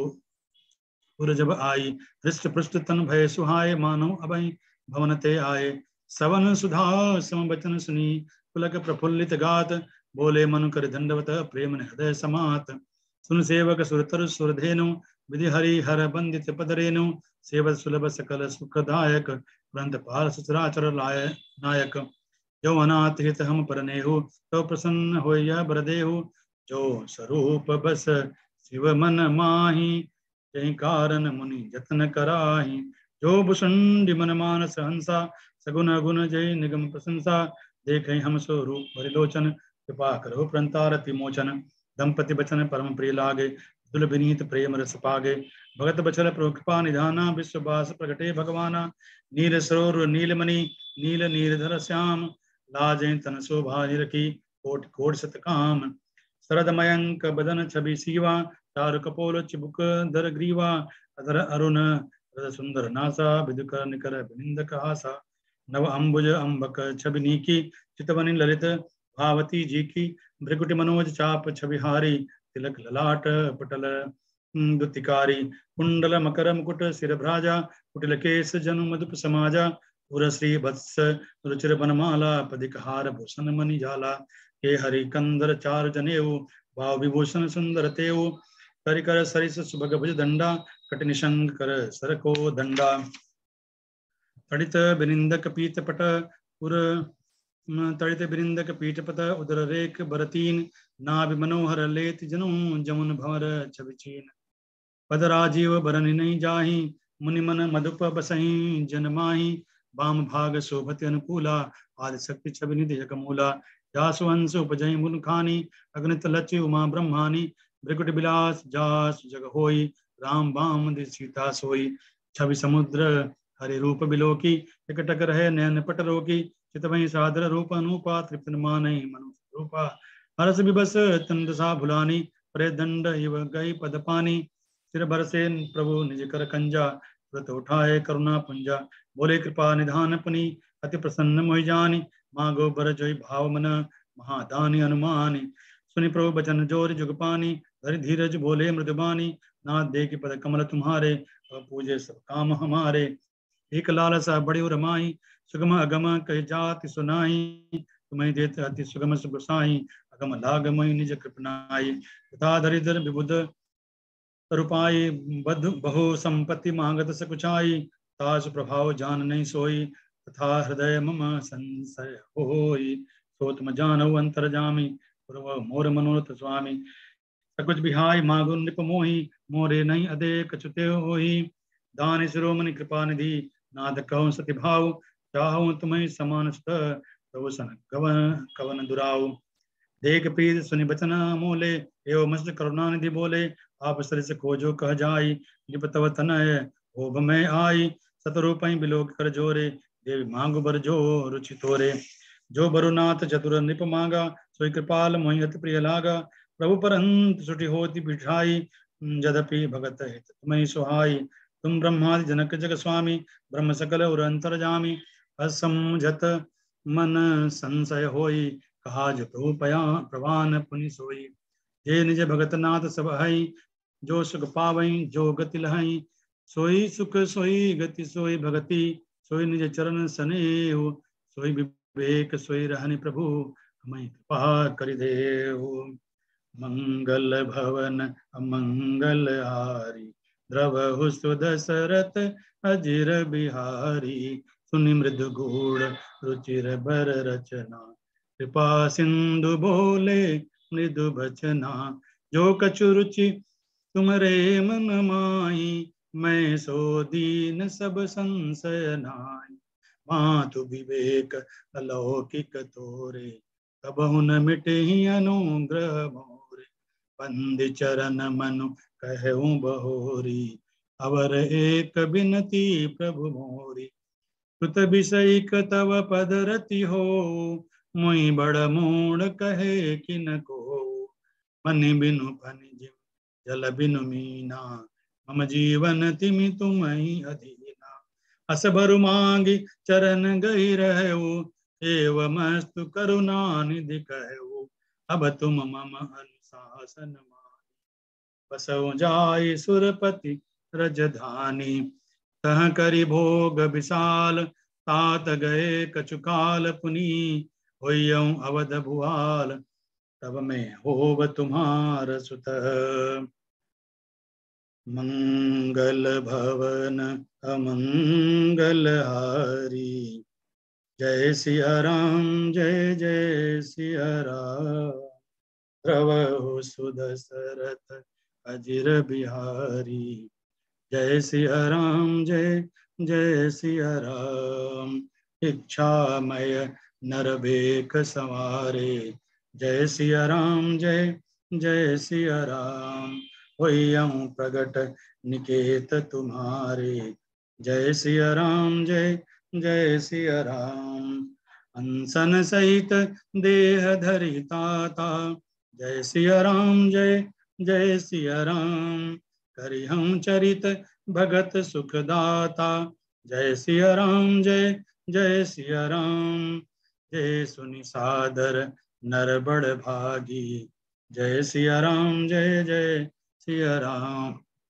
पुर जब आई हृष्ट पृष्ठ तन भय सुहाय मानो अभय भवन ते आए सवन सुधा सम बचन सुनी पुलक प्रफुल्लित गात बोले मनु कर दंडवत प्रेम हृदय समात सुन सेवक सुरतर सुरधेनु विधि हरि हर बंदित पदरेनु सेवत सुलभ सकल सुखदायक ग्रंथ पाल सचराचर लाय नायक जो अनाथ हित हम परनेहु तो प्रसन्न हो बरदेहु जो स्वरूप बस शिव मन माही जय कारण मुनि जतन कराही जो भुषुंडि मन मानस हंसा सगुन गुण जय निगम प्रशंसा देखे हम सो रूप परिलोचन कृपा करो प्रंतारति मोचन दंपति बचन परम प्रिय लागे दुल विनीत प्रेम रस पागे भगत बचल प्रभु कृपा निधाना विश्ववास प्रगटे भगवाना नील सरोवर नीलमणि नील नीरधर श्याम लाजय तन शोभा निरखी कोट कोट सतकाम शरद मयंक बदन छवि सीवा चारु कपोल चिबुक धर ग्रीवा अधर अरुण सुंदर नासा विदुकर निकर बिनिंदक हासा नव अंबुज अंबक छवि नीकी चितवनि ललित भावती जी की भृगुटि मनोज चाप छविहारी तिलक ललाट पटल दुतिकारी कुंडल मकर मुकुट सिर भ्राजा कुटिल केश जनु मधुप समाजा पुरश्री वत्स रुचिर बनमाला पदिक हार भूषण मणि जाला हे हरि कंदर चार जनेऊ भाव विभूषण सुंदर तेऊ करिकर सरिस सुभग भुज दंडा कट निशंग कर सरको दंडा तड़ित बिनिंदक पीत पट पुर तड़ित बिनिंदक पीठ पत उदर रेख बरतीन नाभि मनोहर लेत जनु जमुन भवर छविचीन पद राजीव बरन नहीं जाही मुनि मन मधुप बसही जनमाही वाम भाग शोभति अनुकूला आदि शक्ति छवि निधि जगमूला जासवंश उपजय मुन खानी अग्नित लचि उमा ब्रह्मानी भृकुट बिलास जास जग होई राम बाम सीता सोई छवि समुद्र हरि रूप बिलोकी एकटक रहे नयन पट रोकी चितवही सादर रूप अनुपा तृप्त मानहि मनु रूपा हरस विबस तन दशा भुलानी प्रे दंड इव गई पद पानी सिर बरसे प्रभु निज कर कंजा व्रत उठाए करुणा पुंजा बोले कृपा निधान पुनि अति प्रसन्न मोहि जानी मागो बर जोई भाव मन महादानी अनुमानी सुनि प्रभु बचन जोर जुग पानी धरि धीरज बोले मृदुबानी नाथ दे के पद कमल तुम्हारे पूजे सब काम हमारे। एक लालसा बड़ी उर माई, सुगम अगम कह जाति सुनाई। तुम्हें देते अति सुगम सुख साई, अगम लाग मई निज कृपनाई। तथा दरिद्र विबुध तरुपाई, बद बहु संपत्ति मांगत सकुचाई। तासु प्रभाव जान नहीं सोई, तथा हृदय मम संशय होई। सो तुम जानऊ अंतर जामी, पूर्व मोर मनोरथ स्वामी। सकुच बिहाय मागुन निप मोहि, मोरे नहीं अदेक चुते होई। दान शिरोमणि कृपा निधि, नाद कहूँ सति भाव। चाहूँ तुम्हें समान सुत, प्रभु सन कवन कवन दुराऊ। देख प्रीत सुनि बचन मोले, एवं मस्त करुणा निधि बोले। आप सरिस खोजो कह जाई, निप तव तनय ओभ में आई। सतरूपई बिलोक कर जोरे, देवी मांग बर जो रुचि तोरे। जो बरुनाथ चतुर निप मांगा, सोई कृपाल मोहि अति प्रिय लागा। प्रभु परंत सुटि होति बिठाई, यद्यपि भगत हित तुम्हें सुहाई। तुम ब्रह्मादि जनक जग स्वामी, ब्रह्म सकल और अंतरजामी। असमझत मन संशय होई, कहा जतो पया प्रवान पुनि सोई। जे निज भगत नाथ सब हई, जो सुख पावई जो गति लहई। सोई सुख सोई गति सोई भगति, सोई निज चरण सनेहु। सोई विवेक सोई रहनि प्रभु, हमें कृपा करि देहु। मंगल भवन अमंगल हारी, द्रवहु सुदशरथ अजिर बिहारी। सुनि मृदु गूढ़ रुचिर बर रचना, कृपा सिंधु बोले मृदु बचना। जो कछु रुचि तुम्हारे मन माही, मैं सो दीन सब संशय नाई। मातु विवेक अलौकिक तोरे, कबहु न मिटे अनुग्रह मोरे। बंदी चरण मनु कहूँ बहोरी, अवर एक बिनती प्रभु मोरी। सुत विषयिक तव पद रति हो, मुई बड़ मूड कहे किन को। मनि बिनु फनि जिम जल बिनु मीना, मम जीवन तिमि तुम्हि अधीना। अस भरु मांगी चरण गहि रहु, एवमस्तु करुणा निधि कहु। अब तुम मम अनुशासन माहि, बसउ जाय सुरपति रजधानी। तह करि भोग विशाल, तात गए कछुकाल पुनि। होयं अवध भुआल, तब मैं होव तुम्हार सुत। मंगल भवन अमंगल हारी, जय सिया राम जय जय सिया राम। द्रवहु सुदशरथ अजिर बिहारी, जय सिया राम जय जय सिया राम। इच्छामय नरबेक संवारे, जय सिया राम जय जय सिया राम। होयं प्रगट निकेत तुम्हारे, जय सिया राम जय जय सिया राम। अनसन सहित देह धरि ताता, जय सिया राम जय जय सिया राम। करि हम चरित भगत सुखदाता, जय सिया राम जय जय सिया राम। जय सुनि सादर नर बड़ भागी, जय सिया राम जय जय सिया राम।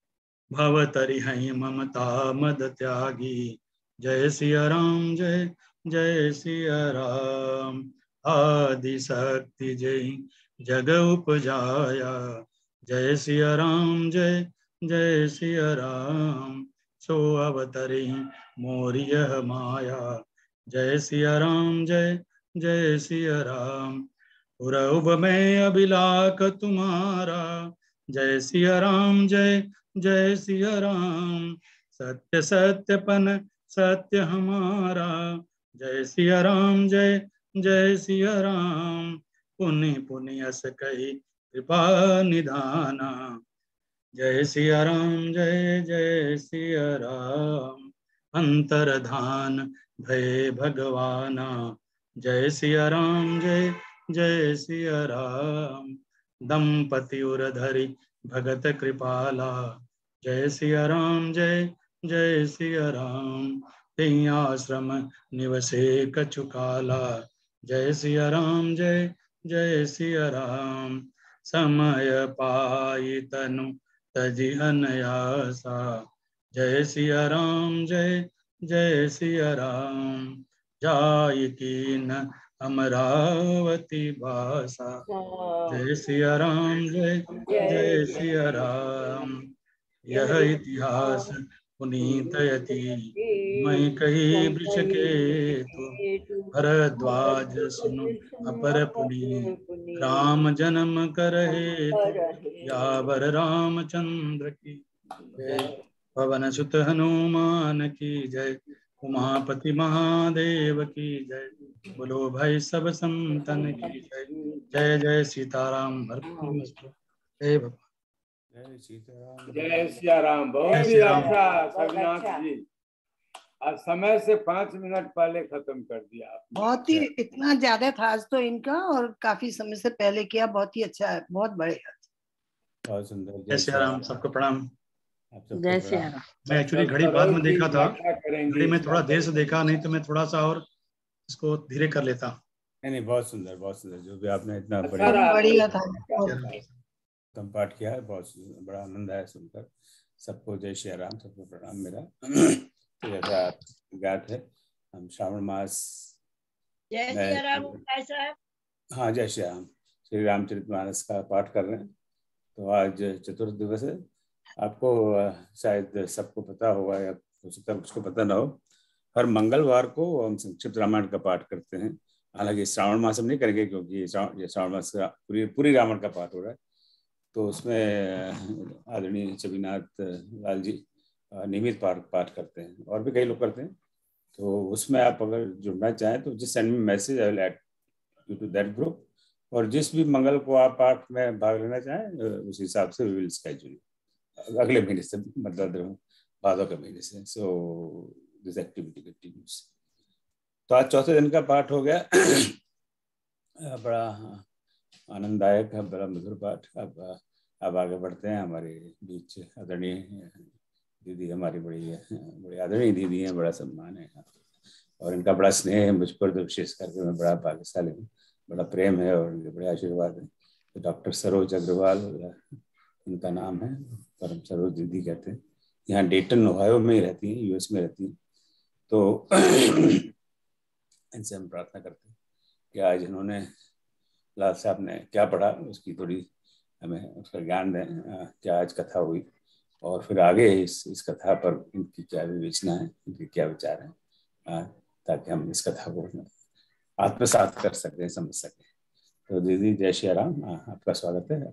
भव तरि हई ममता मद त्यागी, जय सिया राम जय जय सिया राम। आदि शक्ति जय जग उपजाया, जय सिया राम जय जय सिया राम। सो अवतरी मोर यह माया, जय सिया राम जय जय सिया राम। उरउब में अभिलाख तुम्हारा, जय सिया राम जय जय सिया राम। सत्य सत्यपन सत्य हमारा, जय सिया राम जय जय सिया राम। पुनि पुनि अस कही कृपा निधाना, जय सिया राम जय जय सिया राम। अंतरधान भय भगवाना, जय सिया राम जय जय सिया राम। दंपति उर धरि भगत कृपाला, जय सिया राम जय जय सिया राम। तेहि आश्रम निवसे कछुकाला, जय सिया राम जय जय सिया राम। समय पाई तनु तजि अनयासा, जय सिया राम, जय जय सिया राम। जायकी न अमरावती भाषा। जय सिया राम, जय जय सिया राम। यह इतिहास पुनीत यति मैं कही वृष के तु। भरद्वाज सुनु अपर पुनि, राम जन्म कर हेतु। यावर रामचंद्र की जय। पवन सुत हनुमान की जय। उमापति महादेव की जय। बोलो भाई सब संतन की जय। जय जय सीताराम। अर्पणमस्तु। जय भगवान। जय सीताराम। जय सिया राम। जय बहुत ही श्री राम। अच्छा सविनाथ जी, आज समय से 5 मिनट पहले खत्म कर दिया आपने। बहुत ही इतना ज्यादा था आज तो इनका, और काफी समय से पहले किया। बहुत ही अच्छा है, बहुत बढ़िया। बहुत सुंदर। जय श्री राम। सबको प्रणाम। आप सबको जय श्री प्रणाम। राम। मैं एक्चुअली घड़ी बाद में देखा था, घड़ी में थोड़ा देर से देखा, नहीं तो मैं थोड़ा सा और इसको धीरे कर लेता। नहीं, बहुत सुंदर, बहुत सुंदर। जो भी आपने इतना बढ़िया था। उत्तम पाठ किया है, बहुत बड़ा आनंद आया सुनकर। सबको जय श्री राम, सबको प्रणाम मेरा। तो जैसा ज्ञात है, हम श्रावण मास जय श्री राम भाई साहब। हाँ, जय श्री राम। श्री रामचरितमानस का पाठ कर रहे हैं। तो आज चतुर्थ दिवस है। आपको शायद सबको पता होगा, या हो सकता है कुछ को पता ना हो, हर मंगलवार को हम संक्षिप्त रामायण का पाठ करते हैं। हालांकि श्रावण मास हम नहीं करेंगे, क्योंकि ये श्रावण मास का पूरी रामायण का पाठ हो रहा है। तो उसमें आदरणीय चबीनाथ लाल जी नियमित पाठ करते हैं, और भी कई लोग करते हैं। तो उसमें आप अगर जुड़ना चाहें तो just send me message, I will add you to that group. और जिस भी मंगल को आप पाठ में भाग लेना चाहें, उस हिसाब से वी विल स्केड्यूल अगले महीने से, मतलब भादों के महीने से। So this activity continues. तो आज चौथे दिन का पाठ हो गया। बड़ा आनंददायक है, बड़ा मधुर पाठ। अब आगे बढ़ते हैं। हमारे बीच आदरणीय दीदी, हमारी बड़ी आदरणीय दीदी हैं, बड़ा सम्मान है और इनका बड़ा स्नेह है मुझ पर, तो विशेष करके मैं बड़ा भाग्यशाली हूँ, बड़ा प्रेम है और बड़े आशीर्वाद है। तो डॉक्टर सरोज अग्रवाल इनका नाम है, परम सरोज दीदी कहते हैं। यहाँ डेटन ओहायो में ही रहती हैं, यूएस में रहती हैं। तो इनसे हम प्रार्थना करते हैं कि आज इन्होंने, लाल साहब ने क्या पढ़ा उसकी थोड़ी हमें उसका ज्ञान दें। क्या आज कथा हुई, और फिर आगे इस कथा पर इनकी क्या विवेचना है, इनके क्या विचार हैं, ताकि हम इस कथा को आत्मसात कर सकें, समझ सकें। तो दीदी जय श्री राम, आपका स्वागत है।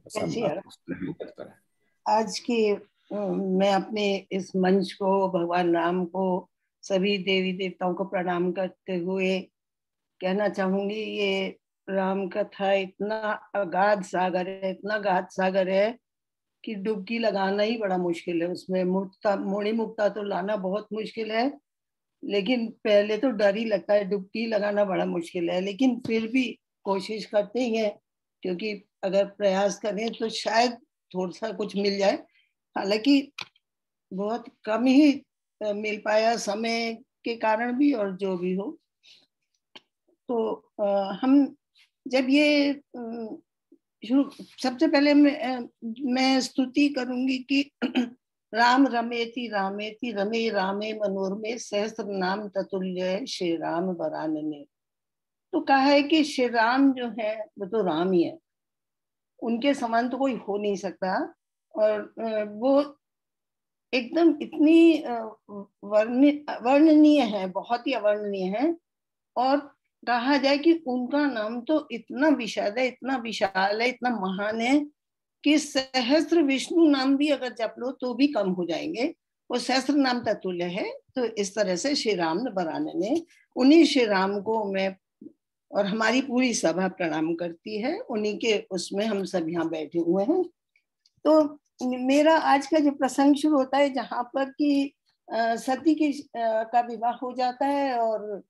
आज की मैं अपने इस मंच को, भगवान राम को, सभी देवी देवताओं को प्रणाम करते हुए कहना चाहूंगी, ये राम कथा इतना अगाध सागर है, इतना गाध सागर है कि डुबकी लगाना ही बड़ा मुश्किल है। उसमें मोड़ी मुक्ता तो लाना बहुत मुश्किल है, लेकिन पहले तो डर ही लगता है, डुबकी लगाना बड़ा मुश्किल है। लेकिन फिर भी कोशिश करते ही हैं, क्योंकि अगर प्रयास करें तो शायद थोड़ा सा कुछ मिल जाए। हालांकि बहुत कम ही मिल पाया, समय के कारण भी और जो भी हो। तो हम जब ये सबसे पहले मैं स्तुति करूंगी कि राम रमेति रामेति रमे रामे मनोरमे सहस्त्र नाम ततुल्य श्री राम वरानने। तो कहा है कि श्री राम जो है वो तो राम ही है, उनके समान तो कोई हो नहीं सकता। और वो एकदम इतनी वर्णनीय है, बहुत ही अवर्णनीय है। और कहा जाए कि उनका नाम तो इतना विशाल है, इतना विशाल है, इतना महान है कि सहस्त्र विष्णु नाम भी अगर जप लो तो भी कम हो जाएंगे। वो सहस्त्र नाम तत्तुल्य है। तो इस तरह से श्री राम वरानने, उन्हीं श्री राम को मैं और हमारी पूरी सभा प्रणाम करती है। उन्हीं के उसमें हम सब यहाँ बैठे हुए हैं। तो मेरा आज का जो प्रसंग शुरू होता है, जहाँ पर कि सती की का विवाह हो जाता है, और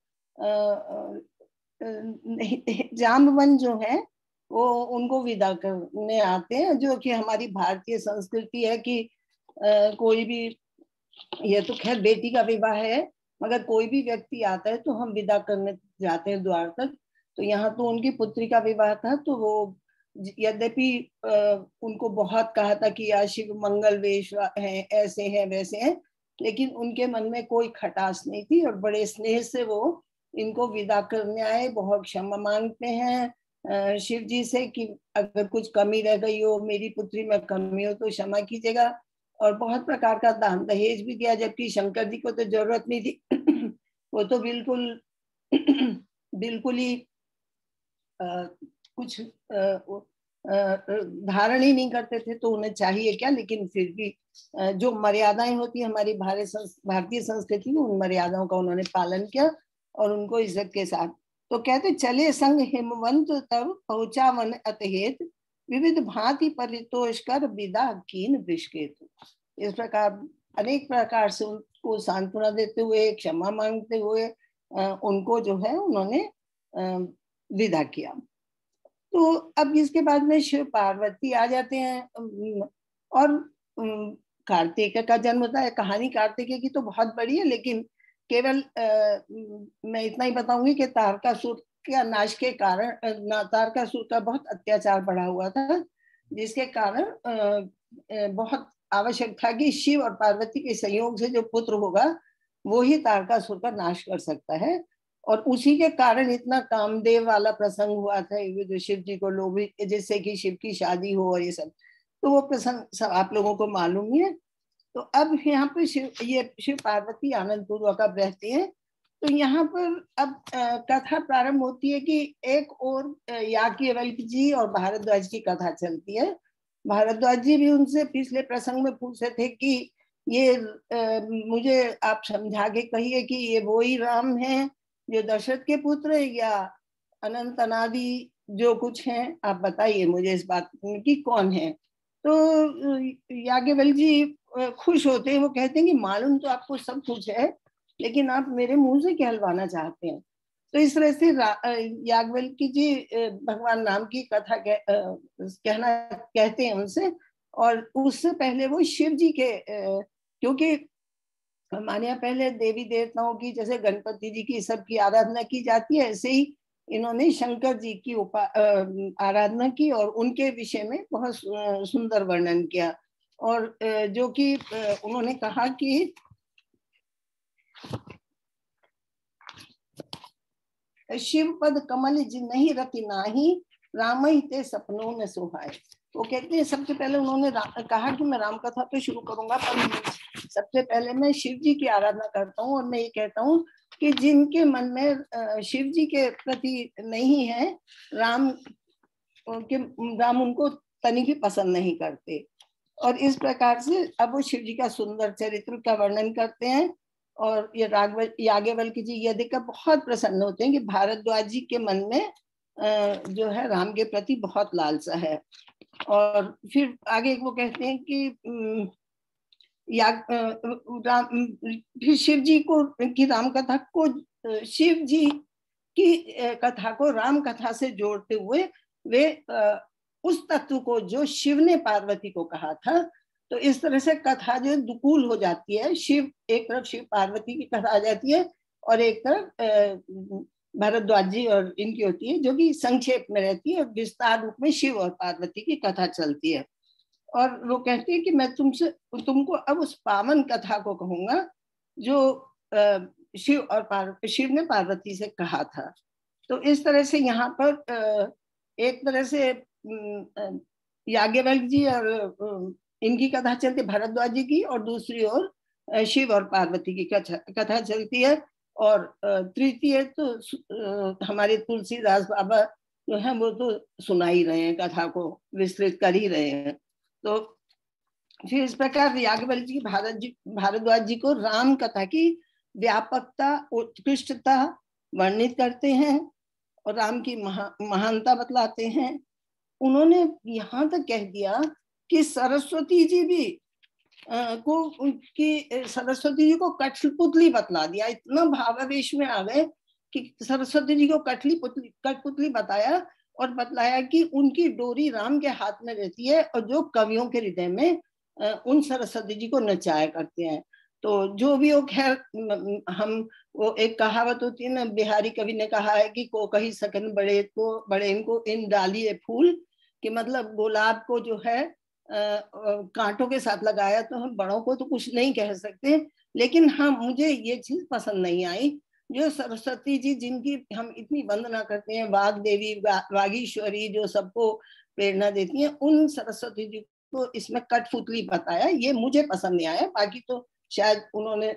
जाम्बवन जो है वो उनको विदा करने आते हैं, जो कि हमारी भारतीय संस्कृति है कि कोई भी, ये तो खैर बेटी का विवाह है, मगर कोई भी व्यक्ति आता है तो हम विदा करने जाते हैं द्वार तक। तो यहाँ तो उनकी पुत्री का विवाह था, तो वो यद्यपि उनको बहुत कहा था कि या शिव मंगल वेश हैं, ऐसे हैं वैसे हैं, लेकिन उनके मन में कोई खटास नहीं थी और बड़े स्नेह से वो इनको विदा करने आए। बहुत क्षमा मांगते हैं शिव जी से कि अगर कुछ कमी रह गई हो, मेरी पुत्री में कमी हो तो क्षमा कीजिएगा। और बहुत प्रकार का दान दहेज भी दिया, जबकि शंकर जी को तो जरूरत नहीं थी। वो तो बिल्कुल ही कुछ धारण ही नहीं करते थे, तो उन्हें चाहिए क्या। लेकिन फिर भी जो मर्यादाएं होती है हमारी भारतीय संस्कृति में, उन मर्यादाओं का उन्होंने पालन किया और उनको इज्जत के साथ। तो कहते चले संग हिमवंत तब पहुंचा वन अतहेत, विविध भांति परितोष कर विदा कीन विष्केतु। इस प्रकार अनेक प्रकार से उनको सांत्वना देते हुए, क्षमा मांगते हुए उनको जो है उन्होंने विदा किया। तो अब इसके बाद में शिव पार्वती आ जाते हैं और कार्तिकेय का जन्म होता है। कहानी कार्तिकेय की तो बहुत बड़ी है, लेकिन केवल मैं इतना ही बताऊंगी कि तारकासुर के नाश के कारण तारकासुर का बहुत अत्याचार बढ़ा हुआ था, जिसके कारण बहुत आवश्यक था कि शिव और पार्वती के संयोग से जो पुत्र होगा वो ही तारकासुर का नाश कर सकता है। और उसी के कारण इतना कामदेव वाला प्रसंग हुआ था, जो शिव जी को लोभी, जिससे कि शिव की शादी हो और ये सब, तो वो प्रसंग सब आप लोगों को मालूम ही है। तो अब यहाँ पे शिव पार्वती आनंद पूर्वक अब रहते हैं। तो यहाँ पर अब कथा प्रारंभ होती है कि एक और याज्ञवल्क्य जी और भारद्वाज की कथा चलती है। भारद्वाज जी भी उनसे पिछले प्रसंग में पूछे थे कि ये मुझे आप समझा के कहिए कि ये वो ही राम है जो दशरथ के पुत्र है, या अनंत अनादि जो कुछ हैं, आप बताइए मुझे इस बात की कौन है। तो याज्ञवल्क्य जी खुश होते हैं, वो कहते हैं कि मालूम तो आपको सब कुछ है, लेकिन आप मेरे मुंह से कहलवाना चाहते हैं। तो इस तरह से याज्ञवल्क्य जी भगवान राम की कथा कहते हैं उनसे। और उससे पहले वो शिव जी के क्योंकि हमारे यहाँ पहले देवी देवताओं की, जैसे गणपति जी की सबकी आराधना की जाती है, ऐसे ही इन्होंने शंकर जी की आराधना की और उनके विषय में बहुत सुंदर वर्णन किया। और जो कि उन्होंने कहा कि शिव पद कमल जिन्हि रति नाही, राम ही ते सपनों में सुहाए। वो कहते हैं सबसे पहले उन्होंने कहा कि मैं राम कथा तो शुरू करूंगा, पर सबसे पहले मैं शिव जी की आराधना करता हूँ और मैं ये कहता हूँ कि जिनके मन में शिव जी के प्रति नहीं है, राम उनको तनिक भी पसंद नहीं करते। और इस प्रकार से अब वो शिव जी का सुंदर चरित्र का वर्णन करते हैं। और ये याज्ञवल्क्य जी यह देखकर बहुत प्रसन्न होते हैं कि भारद्वाज जी के मन में जो है राम के प्रति बहुत लालसा है। और फिर आगे वो कहते हैं कि फिर शिव जी को की राम कथा को शिव जी की कथा को राम कथा से जोड़ते हुए वे उस तत्व को जो शिव ने पार्वती को कहा था, तो इस तरह से कथा जो दुकूल हो जाती है। शिव एक तरफ शिव पार्वती की कथा आ जाती है और एक तरफ भारद्वाज जी और इनकी होती है, जो कि संक्षेप में रहती है। विस्तार रूप में शिव और पार्वती की कथा चलती है। और वो कहती है कि मैं तुमको अब उस पावन कथा को कहूंगा जो शिव ने पार्वती से कहा था। तो इस तरह से यहाँ पर एक तरह से याज्ञवल्क्य जी और इनकी कथा चलती, भारद्वाज जी की, और दूसरी ओर शिव और पार्वती की कथा चलती है। और तृतीय तो हमारे तुलसीदास बाबा जो है वो तो सुना ही रहे हैं, कथा को विस्तृत कर ही रहे हैं। तो फिर इस प्रकार याज्ञवल्क्य जी भारद्वाज जी को राम कथा की व्यापकता, उत्कृष्टता वर्णित करते हैं और राम की महानता बतलाते हैं। उन्होंने यहाँ तक कह दिया कि सरस्वती जी भी सरस्वती जी को कठपुतली बतला दिया। इतना भावावेश में आ गए कि सरस्वती जी को कठपुतली बताया और बतलाया कि उनकी डोरी राम के हाथ में रहती है और जो कवियों के हृदय में उन सरस्वती जी को नचाया करते हैं। तो जो भी हो, खैर हम वो एक कहावत होती है ना, बिहारी कवि ने कहा है कि को कही सकन बड़े इनको इन डालिए फूल, कि मतलब गुलाब को जो है कांटों के साथ लगाया तो हम बड़ों को तो कुछ नहीं कह सकते, लेकिन हाँ, मुझे ये चीज पसंद नहीं आई, जो सरस्वती जी जिनकी हम इतनी वंदना करते हैं, वाग देवी, वागीश्वरी, जो सबको प्रेरणा देती हैं, उन सरस्वती जी को इसमें कठपुतली बताया, ये मुझे पसंद नहीं आया। बाकी तो शायद उन्होंने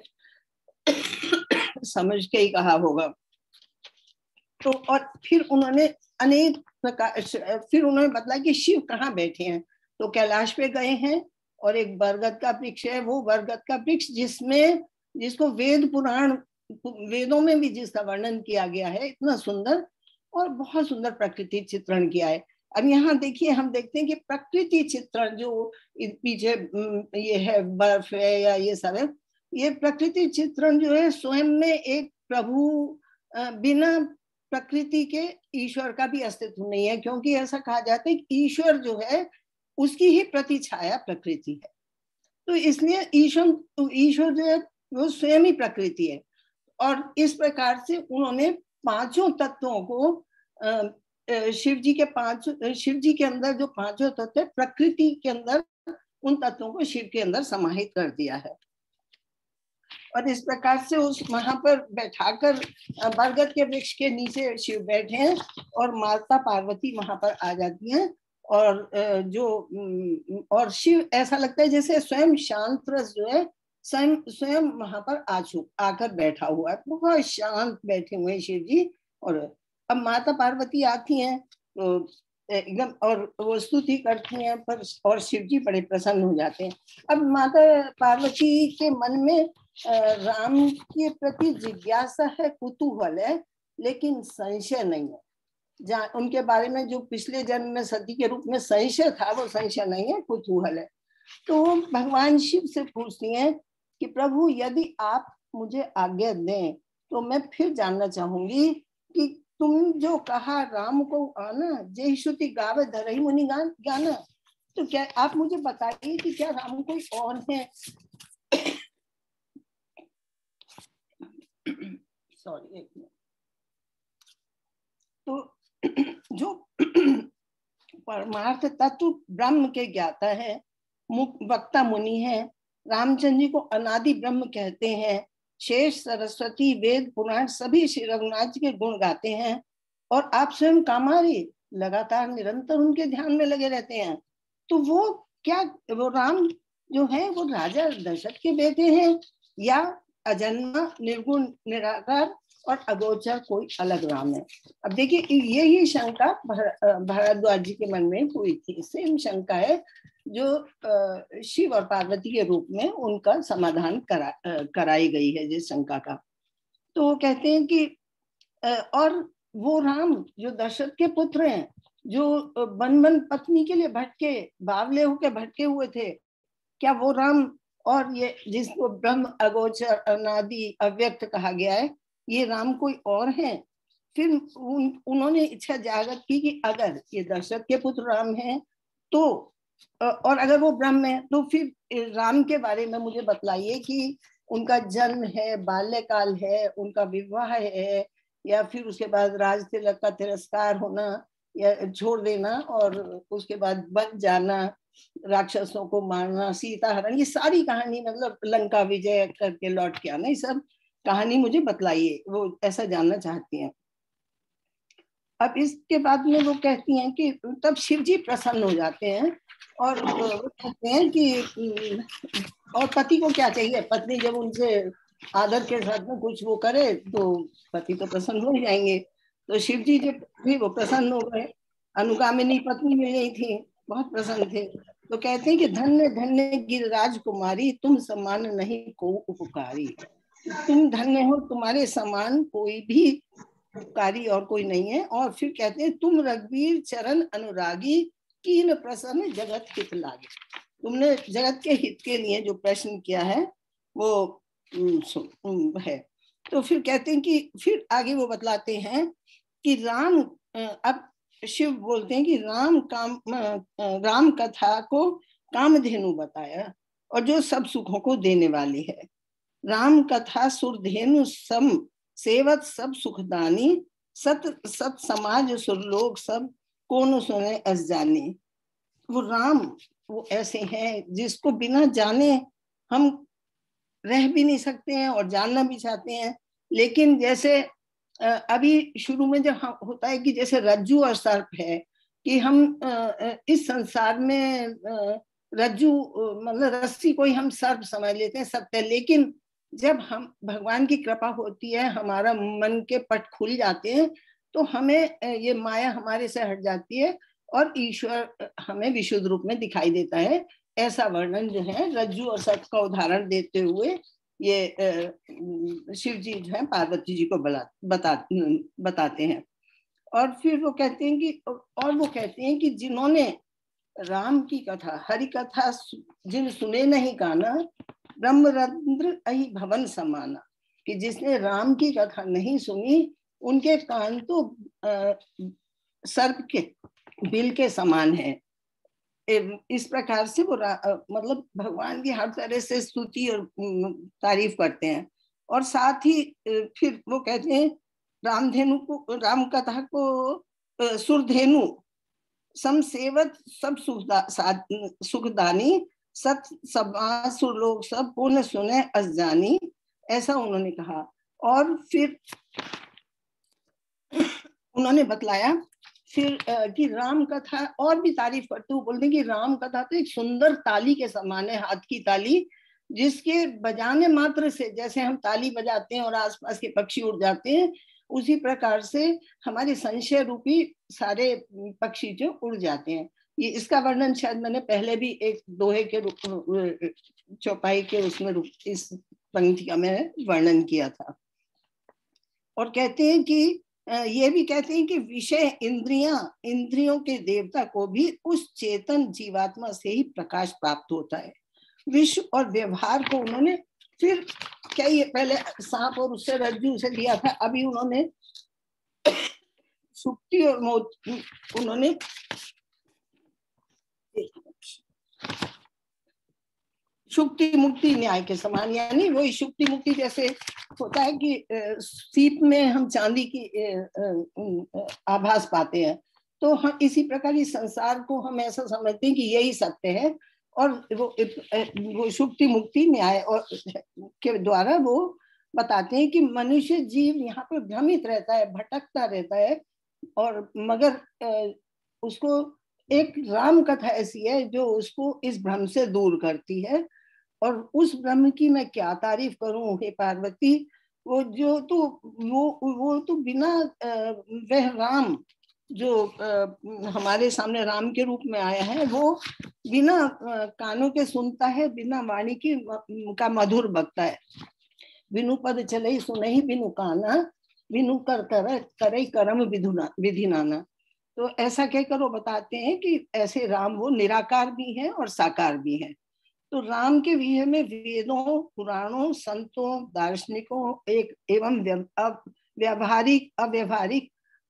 समझ के ही कहा होगा। तो और फिर उन्होंने अनेक प्रकार, फिर उन्होंने बताया कि शिव कहाँ बैठे हैं, तो कैलाश पे गए हैं, और एक बरगद का वृक्ष है, वो बरगद का वृक्ष जिसको वेद पुराण, वेदों में भी जिसका वर्णन किया गया है, इतना सुंदर और बहुत सुंदर प्रकृति चित्रण किया है। अब यहाँ देखिए, हम देखते हैं कि प्रकृति चित्रण जो पीछे ये है, बर्फ है या ये सब है, ये प्रकृति चित्रण जो है स्वयं में एक प्रभु, बिना प्रकृति के ईश्वर का भी अस्तित्व नहीं है, क्योंकि ऐसा कहा जाता है कि ईश्वर जो है उसकी ही प्रतिछाया प्रकृति है। तो इसलिए ईश्वर जो है वो स्वयं ही प्रकृति है। और इस प्रकार से उन्होंने पांचों तत्वों को, शिव जी के अंदर जो पांचों तत्व है, प्रकृति के अंदर उन तत्वों को शिव के अंदर समाहित कर दिया है। और इस प्रकार से उस वहां पर बैठाकर बरगद के वृक्ष के नीचे शिव बैठे हैं, और माता पार्वती वहां पर आ जाती हैं, और शिव ऐसा लगता है जैसे स्वयं शांत रस जो है स्वयं वहां पर आकर बैठा हुआ है, बहुत शांत बैठे हुए हैं शिव जी। और अब माता पार्वती आती हैं तो एकदम, और वो स्तुति करती हैं, पर और शिव जी बड़े प्रसन्न हो जाते हैं। अब माता पार्वती के मन में राम के प्रति जिज्ञासा है, कुतूहल है, लेकिन संशय नहीं है। जहाँ उनके बारे में जो पिछले जन्म में सती के रूप में संशय था, वो संशय नहीं है, कुतूहल है। तो भगवान शिव से पूछती हैं कि प्रभु, यदि आप मुझे आज्ञा दें तो मैं फिर जानना चाहूंगी कि तुम जो कहा राम को आना, जय श्रुति गावे धरहि मुनि गाना, तो क्या आप मुझे बताइए कि क्या राम कोई और है? सॉरी, एक मिनट। तो जो परमार्थ तत्व ब्रह्म के ज्ञाता है, वक्ता मुनि है, रामचंद्र जी को अनादि ब्रह्म कहते हैं, शेष, सरस्वती, वेद, पुराण सभी श्री रघुनाथ जी के गुण गाते हैं, और आप स्वयं कामारी लगातार निरंतर उनके ध्यान में लगे रहते हैं। तो वो क्या, वो राम जो है वो राजा दशरथ के बेटे हैं, या अजन्मा, निर्गुण, निराकार और अगोचर कोई अलग राम है? अब देखिए, यही शंका भारद्वाज जी के मन में हुई थी। सेम शंका है जो शिव और पार्वती के रूप में उनका समाधान कराई गई है जिस शंका का। तो वो कहते हैं कि और वो राम जो दशरथ के पुत्र हैं, जो वन पत्नी के लिए भटके, बावले होकर भटके हुए थे, क्या वो राम, और ये जिसको ब्रह्म, अगोचर, अनादि, अव्यक्त कहा गया है, ये राम कोई और हैं? फिर उन्होंने इच्छा जागृत की कि अगर ये दशरथ के पुत्र राम हैं तो, और अगर वो ब्रह्म है, तो फिर राम के बारे में मुझे बतलाइए कि उनका जन्म है, बाल्यकाल है, उनका विवाह है, या फिर उसके बाद राज तिलक का तिरस्कार होना या छोड़ देना, और उसके बाद बन जाना, राक्षसों को मारना, सीता हरण, ये सारी कहानी, मतलब लंका विजय करके लौट के आना, ये सब कहानी मुझे बतलाइए, वो ऐसा जानना चाहती हैं। अब इसके बाद में वो कहती हैं कि तब शिव जी प्रसन्न हो जाते हैं, और वो कहते हैं कि और पति को क्या चाहिए, पत्नी जब उनसे आदर के साथ में कुछ वो करे तो पति तो प्रसन्न हो जाएंगे। तो शिव जी जब भी वो प्रसन्न हो गए, अनुगामिनी पत्नी मिल गई थी, बहुत प्रसन्न थे। तो कहते हैं कि धन्य धन्य गिरिराज कुमारी, तुम समान नहीं को उपकारी। तुम धन्य हो, तुम्हारे समान कोई भी उपकारी और कोई नहीं है। और फिर कहते हैं, तुम रघुवीर चरण अनुरागी, कीन प्रसन्न जगत हित लागे। तुमने जगत के हित के लिए जो प्रश्न किया है वो है। तो फिर कहते हैं कि फिर आगे वो बतलाते हैं कि राम, अब शिव बोलते हैं कि राम कथा को कामधेनु बताया, और जो सब सुखों को देने वाली है। राम कथा सुरधेनु सम सेवत सब सुखदानी, सत सत समाज सुरलोक सब कौन सुने अस जानी। वो राम वो ऐसे हैं जिसको बिना जाने हम रह भी नहीं सकते हैं और जानना भी चाहते हैं। लेकिन जैसे अभी शुरू में जब होता है कि जैसे रज्जू और सर्प है, कि हम इस संसार में रज्जू मतलब रस्सी को ही हम सर्प समझ लेते हैं, सत्य। लेकिन जब हम भगवान की कृपा होती है, हमारा मन के पट खुल जाते हैं, तो हमें ये माया हमारे से हट जाती है और ईश्वर हमें विशुद्ध रूप में दिखाई देता है। ऐसा वर्णन जो है रज्जू और सर्प का उदाहरण देते हुए ये शिव जी जो है पार्वती जी को बताते हैं। और फिर वो कहते हैं कि जिन्होंने राम की कथा, हरि कथा जिन सुने नहीं काना, ब्रह्मरंध्र अहि भवन समाना, कि जिसने राम की कथा नहीं सुनी उनके कान तो सर्प के बिल के समान है। इस प्रकार से वो मतलब भगवान की हर तरह से स्तुति और तारीफ करते हैं। और साथ ही फिर वो कहते हैं रामधेनु को, राम कथा को सुरधेनु समसेवत सब सुखदानी, सत सभा सुरलोक सब पुण्य सुने अजानी, ऐसा उन्होंने कहा। और फिर उन्होंने बतलाया फिर कि राम कथा और भी तारीफ करते हुए बोलते कि राम कथा तो एक सुंदर ताली के समान है, हाथ की ताली, जिसके बजाने मात्र से जैसे हम ताली बजाते हैं और आसपास के पक्षी उड़ जाते हैं, उसी प्रकार से हमारे संशय रूपी सारे पक्षी जो उड़ जाते हैं। ये इसका वर्णन शायद मैंने पहले भी एक दोहे के रूप चौपाई के उसमें इस पंक्ति का मैंने वर्णन किया था। और कहते हैं कि ये भी कहते हैं कि विषय इंद्रियों के देवता को भी उस चेतन जीवात्मा से ही प्रकाश प्राप्त होता है। विश्व और व्यवहार को उन्होंने फिर क्या, ये पहले सांप और उससे रज्जू से दिया था, अभी उन्होंने सुक्ति और मौत, उन्होंने शुक्ति मुक्ति न्याय के समान, यानी वही शुक्ति मुक्ति जैसे होता है कि सीप में हम चांदी की आभास पाते हैं, तो हम इसी प्रकार इस संसार को हम ऐसा समझते हैं कि यही सत्य है। और वो शुक्ति मुक्ति न्याय और के द्वारा वो बताते हैं कि मनुष्य जीव यहाँ पर भ्रमित रहता है, भटकता रहता है, और मगर उसको एक राम कथा ऐसी है जो उसको इस भ्रम से दूर करती है। और उस ब्रह्म की मैं क्या तारीफ करूं हे पार्वती, वो जो वो तो बिना वह राम जो हमारे सामने राम के रूप में आया है, वो बिना कानों के सुनता है, बिना वाणी की का मधुर बकता है। बिनु पद चले सुनहि बिनु काना, बिनु कर करे करम विधि नाना। तो ऐसा कहकर वो बताते हैं कि ऐसे राम वो निराकार भी हैं और साकार भी हैं। तो राम के विषय में वेदों, पुराणों, संतों, दार्शनिकों एवं व्यावहारिक अव्यवहारिक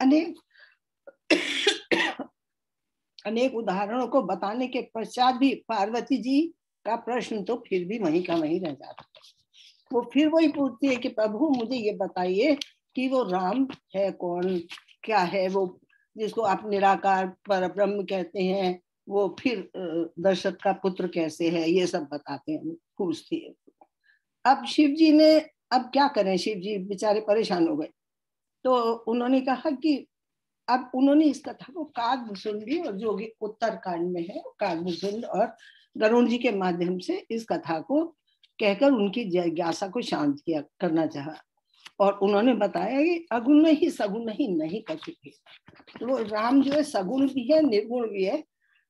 अनेक उदाहरणों को बताने के पश्चात भी पार्वती जी का प्रश्न तो फिर भी वहीं का वहीं रह जाता है। वो फिर वही पूछती है कि प्रभु मुझे ये बताइए कि वो राम है कौन, क्या है वो जिसको आप निराकार परब्रह्म कहते हैं, वो फिर दशरथ का पुत्र कैसे है, ये सब बताते हैं, पूछती है। अब शिव जी ने, अब क्या करें, शिव जी बेचारे परेशान हो गए। तो उन्होंने कहा कि अब उन्होंने इस कथा को काकभूषुंडी और जो उत्तर कांड में है काकभूषुंड और गरुड़ जी के माध्यम से इस कथा को कहकर उनकी जिज्ञासा को शांत करना चाहा। और उन्होंने बताया कि अगुण ही सगुण ही नहीं कछु भेद। तो वो राम जो है सगुण भी है निर्गुण भी है।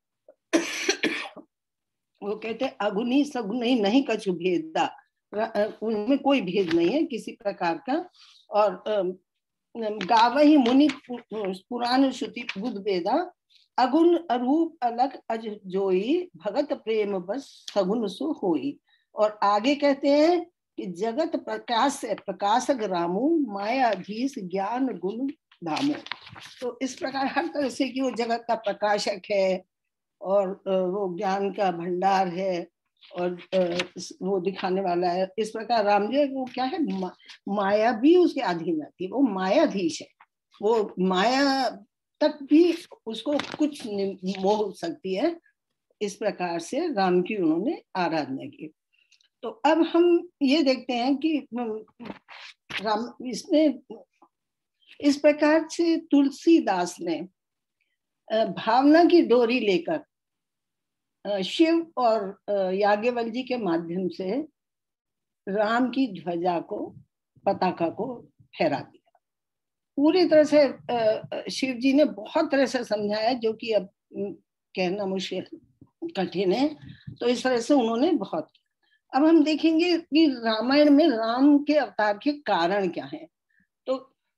वो कहते हैं अगुणी सगुण ही नहीं कछु भेदा, उनमें कोई भेद नहीं है किसी प्रकार का। और गावहि मुनि पुराण श्रुति बुध वेदा, अगुण अरूप अलग अज जोई, भगत प्रेम बस सगुण सो होई। और आगे कहते हैं कि जगत प्रकाश से प्रकाशक रामू, मायाधीश ज्ञान गुण धामो। तो इस प्रकार हर तरह से कि वो जगत का प्रकाशक है और वो ज्ञान का भंडार है और वो दिखाने वाला है। इस प्रकार राम जी वो क्या है, माया भी उसके अधीन रहती है, वो मायाधीश है, वो माया तक भी उसको कुछ मोह सकती है। इस प्रकार से राम की उन्होंने आराधना की। तो अब हम ये देखते हैं कि राम इसमें इस प्रकार से तुलसीदास ने भावना की डोरी लेकर शिव और याज्ञवल्क्य जी के माध्यम से राम की ध्वजा को, पताका को फहरा दिया। पूरी तरह से शिव जी ने बहुत तरह से समझाया, जो कि अब कहना मुश्किल कठिन है। तो इस तरह से उन्होंने बहुत किया। अब हम देखेंगे कि रामायण में राम के अवतार के कारण क्या हैं। तो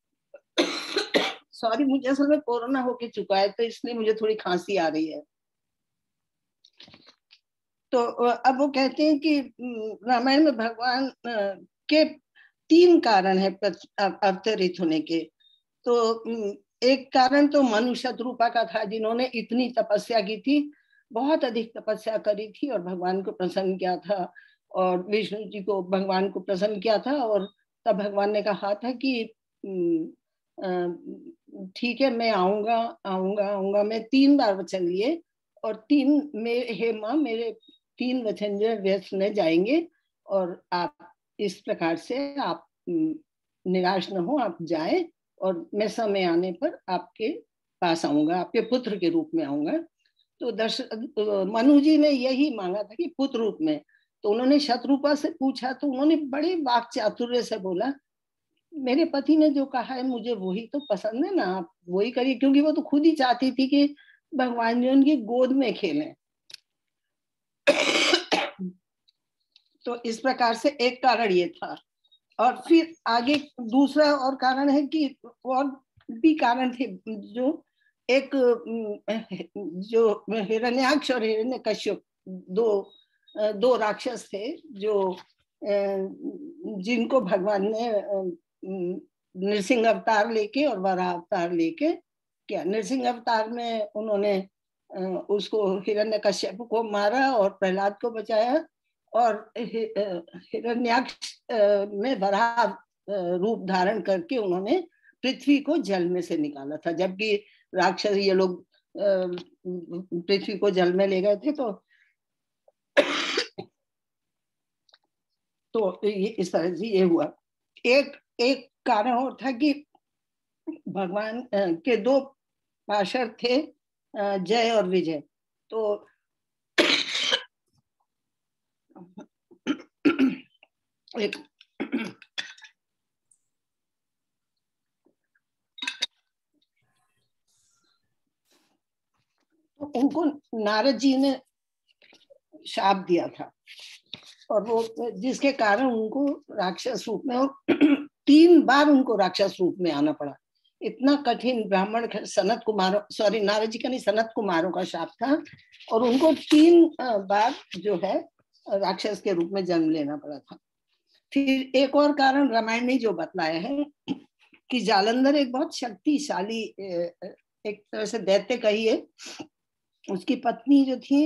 सॉरी, मुझे असल में कोरोना होके चुका है, तो इसलिए मुझे थोड़ी खांसी आ रही है। तो अब वो कहते हैं कि रामायण में भगवान के 3 कारण है अवतरित होने के। तो एक कारण तो मनु शतरूपा का था, जिन्होंने इतनी तपस्या की थी, बहुत अधिक तपस्या करी थी और भगवान को प्रसन्न किया था, और विष्णु जी को भगवान को प्रसन्न किया था। और तब भगवान ने कहा था कि ठीक है, मैं आऊंगा आऊंगा आऊंगा। मैं 3 बार वचन लिए, और 3 में हे माँ, मेरे 3 वचन जो व्यर्थ न जाएंगे, और आप इस प्रकार से आप निराश न हो, आप जाएं, और मैं समय आने पर आपके पास आऊंगा, आपके पुत्र के रूप में आऊंगा। तो मनु जी ने यही मांगा था कि पुत्र रूप में। तो उन्होंने शतरूपा से पूछा, तो उन्होंने बड़े वाक चातुर्य से बोला, मेरे पति ने जो कहा है मुझे वही तो पसंद है ना, आप वही करिए। क्योंकि वो तो खुद ही चाहती थी कि भगवान जी उनकी गोद में खेलें। तो इस प्रकार से एक कारण ये था। और फिर आगे दूसरा और कारण है कि और भी कारण थे, जो एक जो हिरण्याक्ष और हिरण्यकश्यप दो राक्षस थे, जो जिनको भगवान ने नृसिंह अवतार लेके और वराह अवतार लेके क्या, नृसिंह अवतार में उन्होंने उसको हिरण्यकश्यप को मारा और प्रहलाद को बचाया, और हिरण्याक्ष में वराह रूप धारण करके उन्होंने पृथ्वी को जल में से निकाला था। जबकि राक्षस ये लोग पृथ्वी को जल में ले गए थे। तो ये इस तरह से ये हुआ। एक कारण और था कि भगवान के 2 पार्षद थे, जय और विजय। तो एक उनको नारद जी ने शाप दिया था, और वो जिसके कारण उनको राक्षस रूप में, और 3 बार उनको राक्षस रूप में आना पड़ा। इतना कठिन ब्राह्मण सनत कुमारों, सॉरी नारद जी का नहीं, सनत कुमारों का शाप था, और उनको 3 बार जो है राक्षस के रूप में जन्म लेना पड़ा था। फिर एक और कारण रामायण ने जो बतलाया है कि जालंधर एक बहुत शक्तिशाली, एक तरह से दैत्य कहिए, उसकी पत्नी जो थी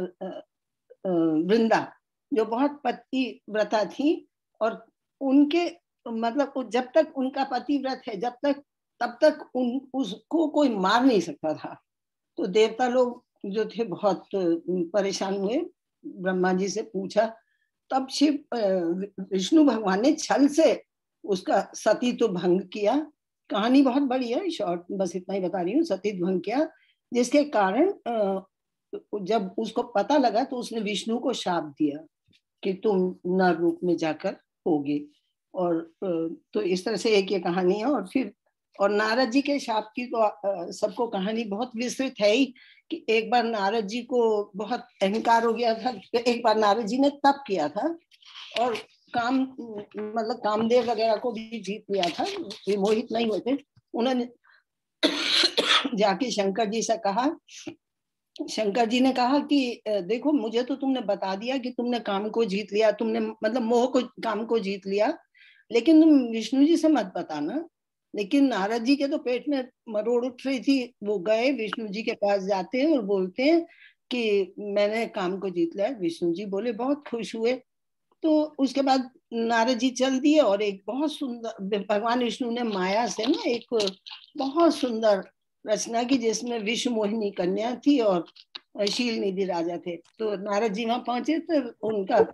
वृंदा, जो बहुत पतिव्रता थी, और उनके मतलब जब तक उनका पतिव्रत है, तब तक उसको कोई मार नहीं सकता था। तो देवता लोग जो थे बहुत परेशान हुए, ब्रह्मा जी से पूछा। तब शिव विष्णु भगवान ने छल से उसका सतीत्व भंग किया। कहानी बहुत बड़ी है, शॉर्ट बस इतना ही बता रही हूँ। सतीत्व भंग किया, जिसके कारण जब उसको पता लगा तो उसने विष्णु को शाप दिया कि तुम नर रूप में जाकर होगे। और तो इस तरह से एक ये कहानी है। और फिर नारद जी के शाप की तो सबको कहानी बहुत विस्तृत है ही, कि एक बार नारद जी को बहुत अहंकार हो गया था। एक बार नारद जी ने तप किया था और मतलब कामदेव वगैरह को भी जीत लिया था, विमोहित नहीं हुए थे। उन्होंने जाके शंकर जी से कहा, शंकर जी ने कहा कि देखो, मुझे तो तुमने बता दिया कि तुमने काम को जीत लिया, तुमने मतलब मोह को, काम को जीत लिया, लेकिन तुम विष्णु जी से मत बताना। लेकिन नारद जी के तो पेट में मरोड़ उठ रही थी। वो गए, विष्णु जी के पास जाते हैं और बोलते हैं कि मैंने काम को जीत लिया। विष्णु जी बोले, बहुत खुश हुए। तो उसके बाद नारद जी चल दिए, और एक बहुत सुंदर, भगवान विष्णु ने माया से ना एक बहुत सुंदर रचना की, जिसमें विश्व मोहिनी कन्या थी और शील निधि राजा थे। तो नारद जी वहां पहुंचे तो उनका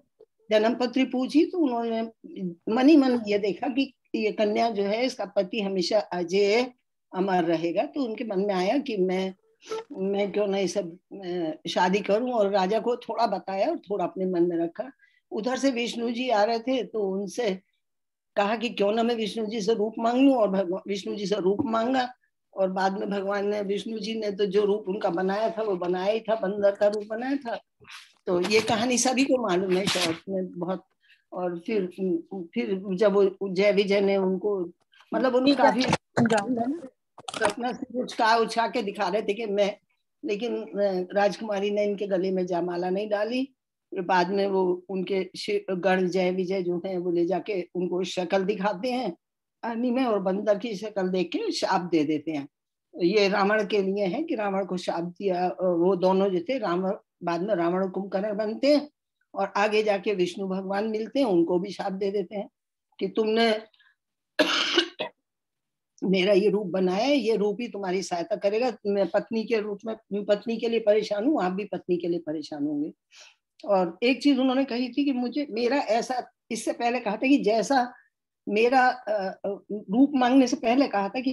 जन्म पत्री पूछी तो उन्होंने मन ही मन ये देखा कि ये कन्या जो है इसका पति हमेशा अजय अमर रहेगा। तो उनके मन में आया कि मैं क्यों नहीं सब शादी करूं, और राजा को थोड़ा बताया और थोड़ा अपने मन में रखा। उधर से विष्णु जी आ रहे थे तो उनसे कहा कि क्यों ना मैं विष्णु जी से रूप मांग लूं, और भगवान विष्णु जी से रूप मांगा। और बाद में भगवान ने, विष्णु जी ने तो जो रूप उनका बनाया था वो बनाया ही था, बंदर का रूप बनाया था। तो ये कहानी सभी को मालूम है शॉर्ट में बहुत। और फिर जब वो जय विजय ने उनको, मतलब उन्हें काफी सपना से उछका उछा के दिखा रहे थे कि मैं, लेकिन राजकुमारी ने इनके गले में जयमाला नहीं डाली। बाद में वो उनके गण जय विजय जो है वो ले जाके उनको शक्ल दिखाते हैं अग्नि में, और बंदर की शक्ल देख के शाप दे देते हैं। ये रावण के लिए है कि रावण को शाप दिया, वो दोनों जो थे रावण, बाद में रावण कुंभकर्ण बनते हैं और आगे जाके विष्णु भगवान मिलते हैं, उनको भी शाप दे देते हैं कि तुमने मेरा ये रूप बनाया है, ये रूप ही तुम्हारी सहायता करेगा। मैं पत्नी के रूप में पत्नी के लिए परेशान हूँ, आप भी पत्नी के लिए परेशान होंगे। और एक चीज उन्होंने कही थी कि मुझे मेरा ऐसा, इससे पहले कहा था कि जैसा मेरा रूप मांगने से पहले कहा था कि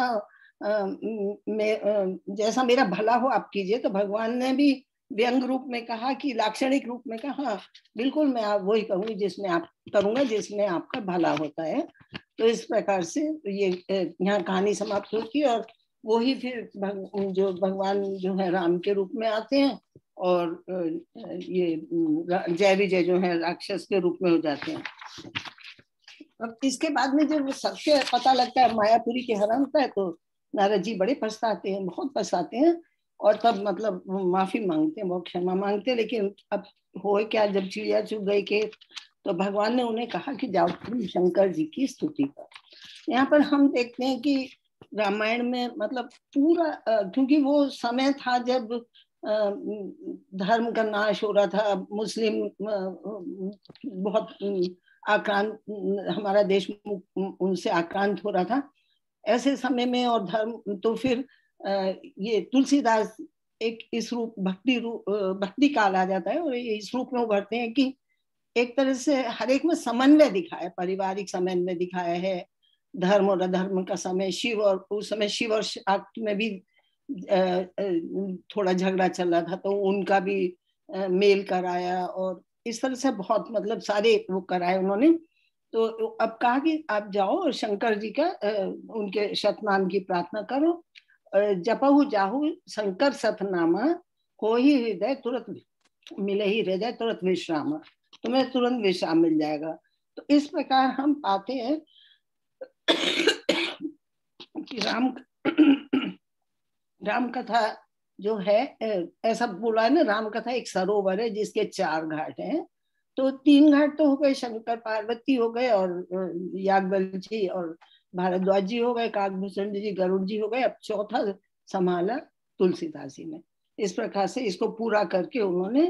जैसा मेरा भला हो आप कीजिए। तो भगवान ने भी व्यंग रूप में कहा कि लाक्षणिक रूप में कहा, हाँ बिल्कुल मैं आप वही कहूंगी जिसमें आप करूंगा जिसमें आपका भला होता है। तो इस प्रकार से ये यहाँ कहानी समाप्त होती है। और वो ही फिर जो भगवान जो है राम के रूप में आते हैं और ये जय विजय जो है राक्षस के रूप में हो जाते हैं। अब इसके बाद में जब सत्य पता लगता है, मायापुरी के हरण होता है, तो नारद जी बड़े पछताते हैं, बहुत पछताते हैं। और तब मतलब माफी मांगते हैं, बहुत क्षमा मांगते हैं। लेकिन अब हो क्या, जब चिड़िया चुग गई के, तो भगवान ने उन्हें कहा कि जाओ तुम शंकर जी की स्तुति करो। यहाँ पर हम देखते हैं कि रामायण में मतलब पूरा, क्योंकि वो समय था जब धर्म का नाश हो रहा था, मुस्लिम बहुत आक्रांत, हमारा देश उनसे आक्रांत हो रहा था ऐसे समय में। और धर्म तो फिर ये तुलसीदास एक इस रूप भक्ति काल आ जाता है, और ये इस रूप में उभरते हैं कि एक तरह से हर एक में समन्वय दिखाया, पारिवारिक समन्वय दिखाया है, धर्म और अधर्म का समय, शिव और उस समय शिव और शाक्त में भी थोड़ा झगड़ा चल रहा था, तो उनका भी मेल कराया। और इस तरह से बहुत मतलब सारे वो कराए उन्होंने। तो अब कहा कि आप जाओ और शंकर जी का उनके शतनाम की प्रार्थना करो, जपहु जाहु शंकर सतनामा, हो ही हृदय तुरंत मिले ही हृदय तुरंत विश्राम, तुम्हें तुरंत विश्राम मिल जाएगा। तो इस प्रकार हम पाते हैं कि राम कथा जो है, ऐसा बोला है ना, राम कथा एक सरोवर है जिसके 4 घाट हैं। तो 3 घाट तो हो गए, शंकर पार्वती हो गए, और याज्ञवल्क्य जी और भारद्वाज जी हो गए, काकभूषण जी गरुड़ जी हो गए। अब चौथा संभाला तुलसीदास जी ने। इस प्रकार से इसको पूरा करके उन्होंने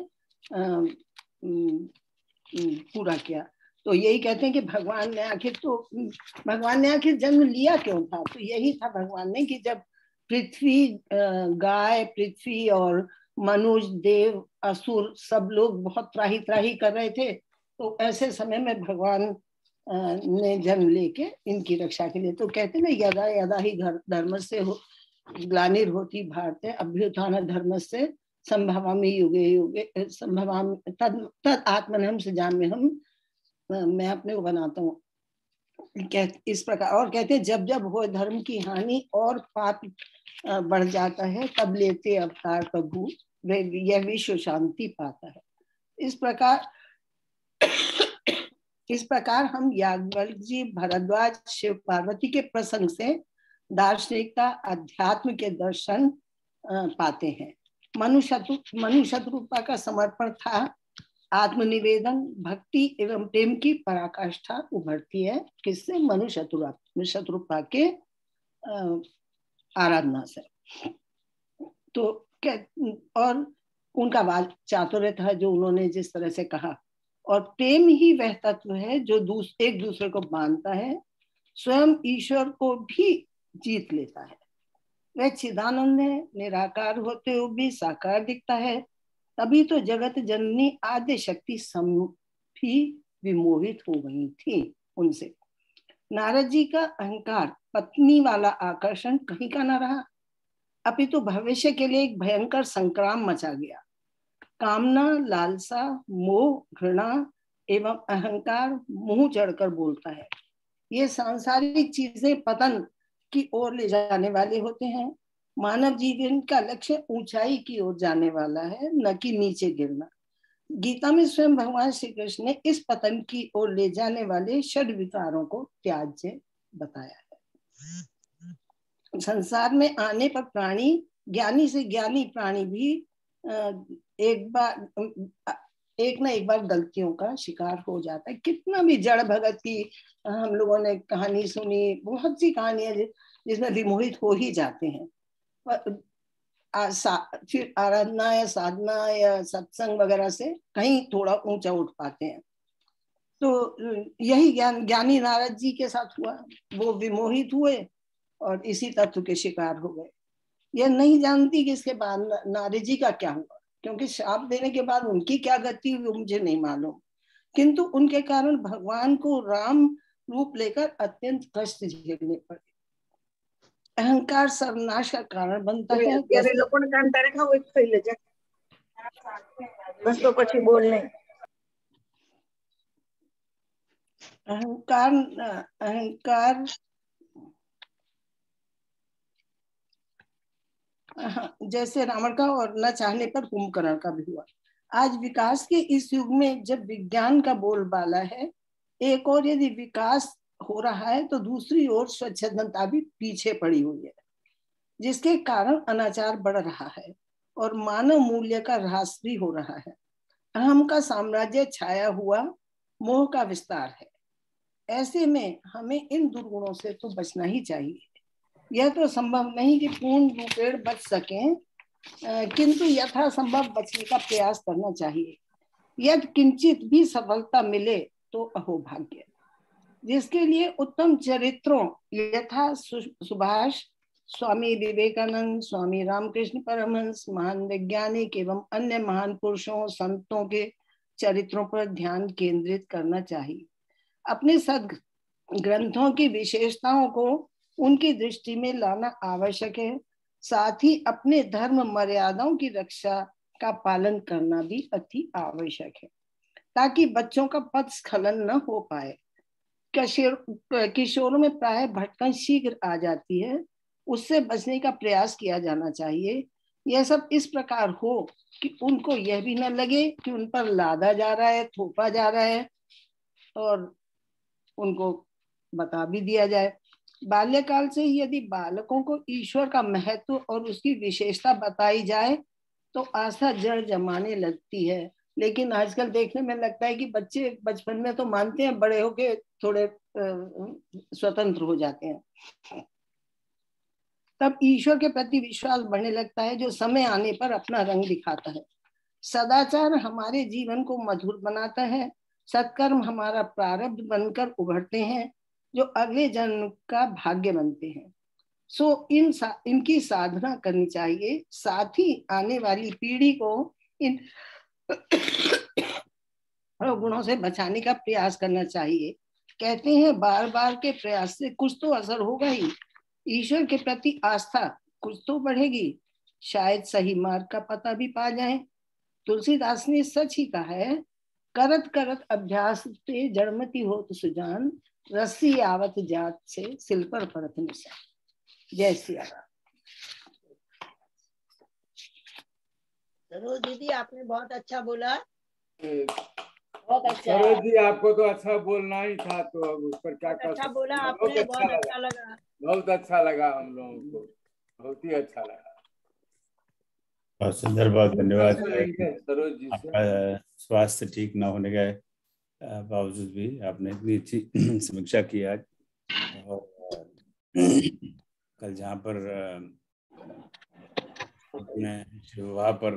पूरा किया। तो यही कहते हैं कि भगवान ने आखिर जन्म लिया क्यों था। तो यही था भगवान ने कि जब पृथ्वी, गाय, पृथ्वी और मनुष्य, देव, असुर सब लोग बहुत त्राही त्राही कर रहे थे, तो ऐसे समय में भगवान ने जन्म लेके इनकी रक्षा के लिए। तो कहते ना, यदा यदा ही धर्म से ग्लानिर होती भारत, अभ्युत्थान धर्म से संभवामि युगे युगे, संभवामि तद आत्मनम सृजाम्य हम, मैं अपने को बनाता हूँ। इस प्रकार और कहते हैं, जब जब हो धर्म की हानि और पाप बढ़ जाता है, तब लेते अवतार प्रभु, यह विश्व शांति पाता है। इस प्रकार हम याज्ञवल्क्य जी, भरद्वाज, शिव पार्वती के प्रसंग से दार्शनिकता, अध्यात्म के दर्शन पाते हैं। मनुशत्रुपा का समर्पण था, आत्मनिवेदन, भक्ति एवं प्रेम की पराकाष्ठा उभरती है किससे? मनुशत्रुपा के आराधना से। तो और उनका वाद चातुर्य था जो उन्होंने जिस तरह से कहा। और प्रेम ही वह तत्व है जो एक दूसरे को मानता है, स्वयं ईश्वर को भी जीत लेता है। वह चिदानंद है, निराकार होते हुए भी साकार दिखता है, तभी तो जगत जननी आद्य शक्ति भी विमोहित हो गई थी उनसे। नारद जी का अहंकार, पत्नी वाला आकर्षण कहीं का न रहा, अपितु भविष्य के लिए एक भयंकर संग्राम मचा गया। कामना, लालसा, मोह, घृणा एवं अहंकार मुंह चढ़कर बोलता है। ये सांसारिक चीजें पतन की ओर ले जाने वाले होते हैं। मानव जीवन का लक्ष्य ऊंचाई की ओर जाने वाला है, न कि नीचे गिरना। गीता में स्वयं भगवान श्री कृष्ण ने इस पतन की ओर ले जाने वाले षड विकारों को त्याज्य बताया है। संसार में आने पर प्राणी, ज्ञानी से ज्ञानी प्राणी भी एक ना एक बार गलतियों का शिकार हो जाता है। कितना भी जड़ भगत की हम लोगों ने कहानी सुनी, बहुत सी कहानियां जिसमें विमोहित हो ही जाते हैं। फिर आराधना या साधना या सत्संग वगैरह से कहीं थोड़ा ऊंचा उठ पाते हैं। तो यही ज्ञानी नारद जी के साथ हुआ। वो विमोहित हुए और इसी तत्व के शिकार हो गए। यह नहीं जानती कि इसके बाद नारद जी का क्या हुआ, क्योंकि श्राप देने के बाद उनकी क्या गति हुई मुझे नहीं मालूम, किंतु उनके कारण भगवान को राम रूप लेकर अत्यंत कष्ट झेलने पड़े। अहंकार सर्वनाश का कारण बनता है। अहंकार जैसे रावण का और न चाहने पर कुंभकर्ण का भी हुआ। आज विकास के इस युग में जब विज्ञान का बोलबाला है, एक और यदि विकास हो रहा है तो दूसरी ओर स्वच्छंदता भी पीछे पड़ी हुई है, जिसके कारण अनाचार बढ़ रहा है और मानव मूल्य का ह्रास भी हो रहा है। अहम का साम्राज्य छाया हुआ मोह का विस्तार है। ऐसे में हमें इन दुर्गुणों से तो बचना ही चाहिए। यह तो संभव नहीं कि पूर्ण रूपेण बच सकें, किंतु यथासंभव बचने का प्रयास करना चाहिए। यदि किंचित भी सफलता मिले तो अहोभाग्य। जिसके लिए उत्तम चरित्रों यथा सुभाष, स्वामी विवेकानंद, स्वामी रामकृष्ण परमहंस, महान वैज्ञानिक एवं अन्य महान पुरुषों संतों के चरित्रों पर ध्यान केंद्रित करना चाहिए। अपने सद ग्रंथों की विशेषताओं को उनकी दृष्टि में लाना आवश्यक है। साथ ही अपने धर्म मर्यादाओं की रक्षा का पालन करना भी अति आवश्यक है, ताकि बच्चों का पथ स्खलन न हो पाए। किशोरों में प्राय भटकन शीघ्र आ जाती है, उससे बचने का प्रयास किया जाना चाहिए। यह सब इस प्रकार हो कि उनको यह भी न लगे कि उन पर लादा जा रहा है, थोपा जा रहा है, और उनको बता भी दिया जाए। बाल्यकाल से ही यदि बालकों को ईश्वर का महत्व और उसकी विशेषता बताई जाए तो आस्था जड़ जमाने लगती है। लेकिन आजकल देखने में लगता है कि बच्चे बचपन में तो मानते हैं, बड़े होके थोड़े स्वतंत्र हो जाते हैं। तब ईश्वर के प्रति विश्वास बढ़ने लगता है, जो समय आने पर अपना रंग दिखाता है। सदाचार हमारे जीवन को मधुर बनाता है। सत्कर्म हमारा प्रारब्ध बनकर उभरते हैं, जो अगले जन्म का भाग्य बनते हैं। सो इनकी साधना करनी चाहिए। साथ ही आने वाली पीढ़ी को इन गुणों से बचाने का प्रयास करना चाहिए। कहते हैं बार बार के प्रयास से कुछ तो असर होगा ही। ईश्वर के प्रति आस्था कुछ तो बढ़ेगी, शायद सही मार्ग का पता भी पा जाए। तुलसीदास ने सच ही कहा है, करत करत अभ्यास ते जड़मति होत सुजान, रस्सी आवत जात से सिल पर परत निशान। जय सिया राम। सरोज दीदी आपने बहुत अच्छा बोला, बहुत अच्छा। सरोज जी आपको तो अच्छा बोलना ही था, तो अब उस पर क्या कर अच्छा बोला आपने, बहुत अच्छा लगा। बहुत अच्छा लगा, हम लोगों को बहुत ही अच्छा लगा। बहुत सुंदर, बहुत धन्यवाद। सरोज जी आपका स्वास्थ्य ठीक न होने के बावजूद भी आपने इतनी अच्छी समीक्षा की आज। और कल जहाँ पर अपने विवाह पर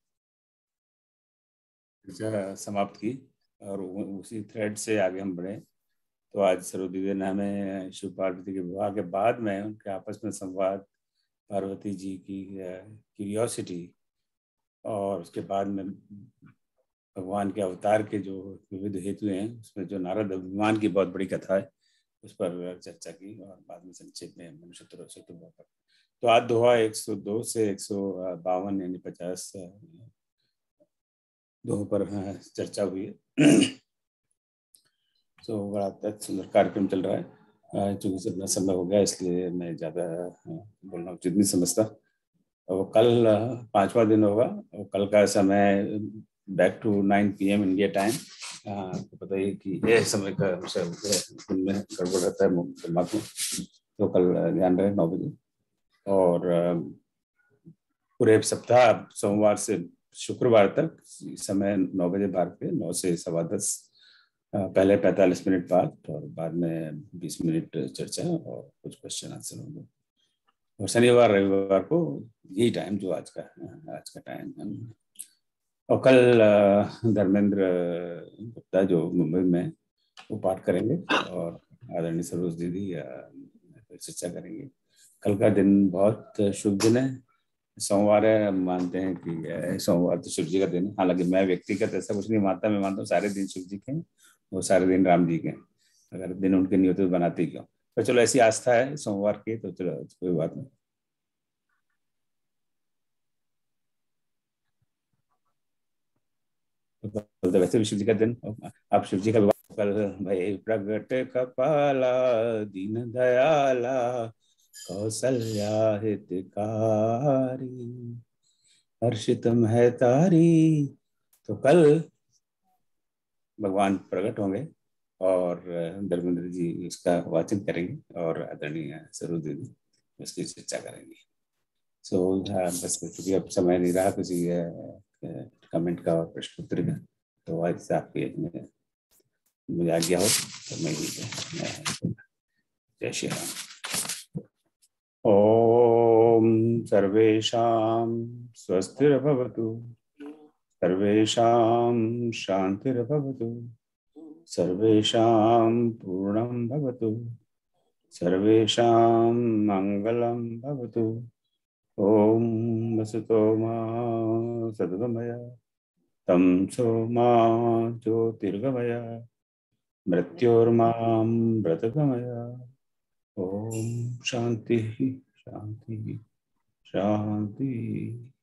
समाप्त की और उसी थ्रेड से आगे हम बढ़े, तो आज सरोज ने हमें शिव पार्वती के विवाह के बाद में उनके आपस में संवाद, पार्वती जी की क्यूरियोसिटी, और उसके बाद में भगवान के अवतार के जो विविध हेतु हैं, उसमें जो नारद अभिमान की बहुत बड़ी कथा है उस पर चर्चा की, और बाद में संक्षेप में मनुष्य पर। तो आज दोहा 102 से 152 यानी 50 दोहों पर चर्चा हुई है। तो बड़ा सुंदर कार्यक्रम चल रहा है। चूंकि जितना समय हो गया इसलिए मैं ज़्यादा बोलना उचित नहीं समझता। और कल 5वां दिन होगा, और कल का समय back to 9 PM India time. तो पता ही कि यह समय का दिन में गड़बड़ रहता है दिमाग में, तो कल ध्यान रहे 9 बजे। और पूरे सप्ताह सोमवार से शुक्रवार तक समय 9 बजे भारत के, 9 से 10:15, पहले 45 मिनट बात और बाद में 20 मिनट चर्चा और कुछ क्वेश्चन आंसर होंगे। और शनिवार रविवार को यही टाइम जो आज का टाइम है। और कल धर्मेंद्र गुप्ता जो मुंबई में वो पाठ करेंगे, और आदरणीय सरोज दीदी चर्चा करेंगे। कल का दिन बहुत शुभ दिन है, सोमवार है। हम मानते हैं कि सोमवार तो शिव जी का दिन है। हालांकि मैं व्यक्तिगत ऐसा कुछ नहीं मानता, मैं मानता हूँ सारे दिन शिव जी के हैं, वो सारे दिन राम जी के हैं। अगर दिन उनके नहीं होते तो बनाते क्यों? पर चलो ऐसी आस्था है सोमवार की, तो चलो कोई बात नहीं। तो वैसे भी शिव जी का दिन, आप शिव जी का कल भय प्रगट कपाला दीन दयाला कौशल्या हितकारी हर्षितम है तारी। तो कल भगवान प्रकट होंगे और धर्मेंद्र जी इसका वाचन करेंगे, और आदरणीय सरोज दीदी इसकी चर्चा करेंगे। सो बस क्योंकि अब समय नहीं रहा किसी कमेंट का और प्रश्न उत्तर का, तो आज से आपके मुझे आज्ञा हो तो मैं जय श्री राम। ओम सर्वेषां स्वस्तिर्भवतु, सर्वेषां शान्तिर्भवतु, सर्वेषां पूर्णं भवतु, सर्वेषां मंगलं भवतु। ओम वसुतो मा सद्गमय तमसो मा ज्योतिर्गमय मृत्योर्मामृतगमय। ओम शांति शांति शांति।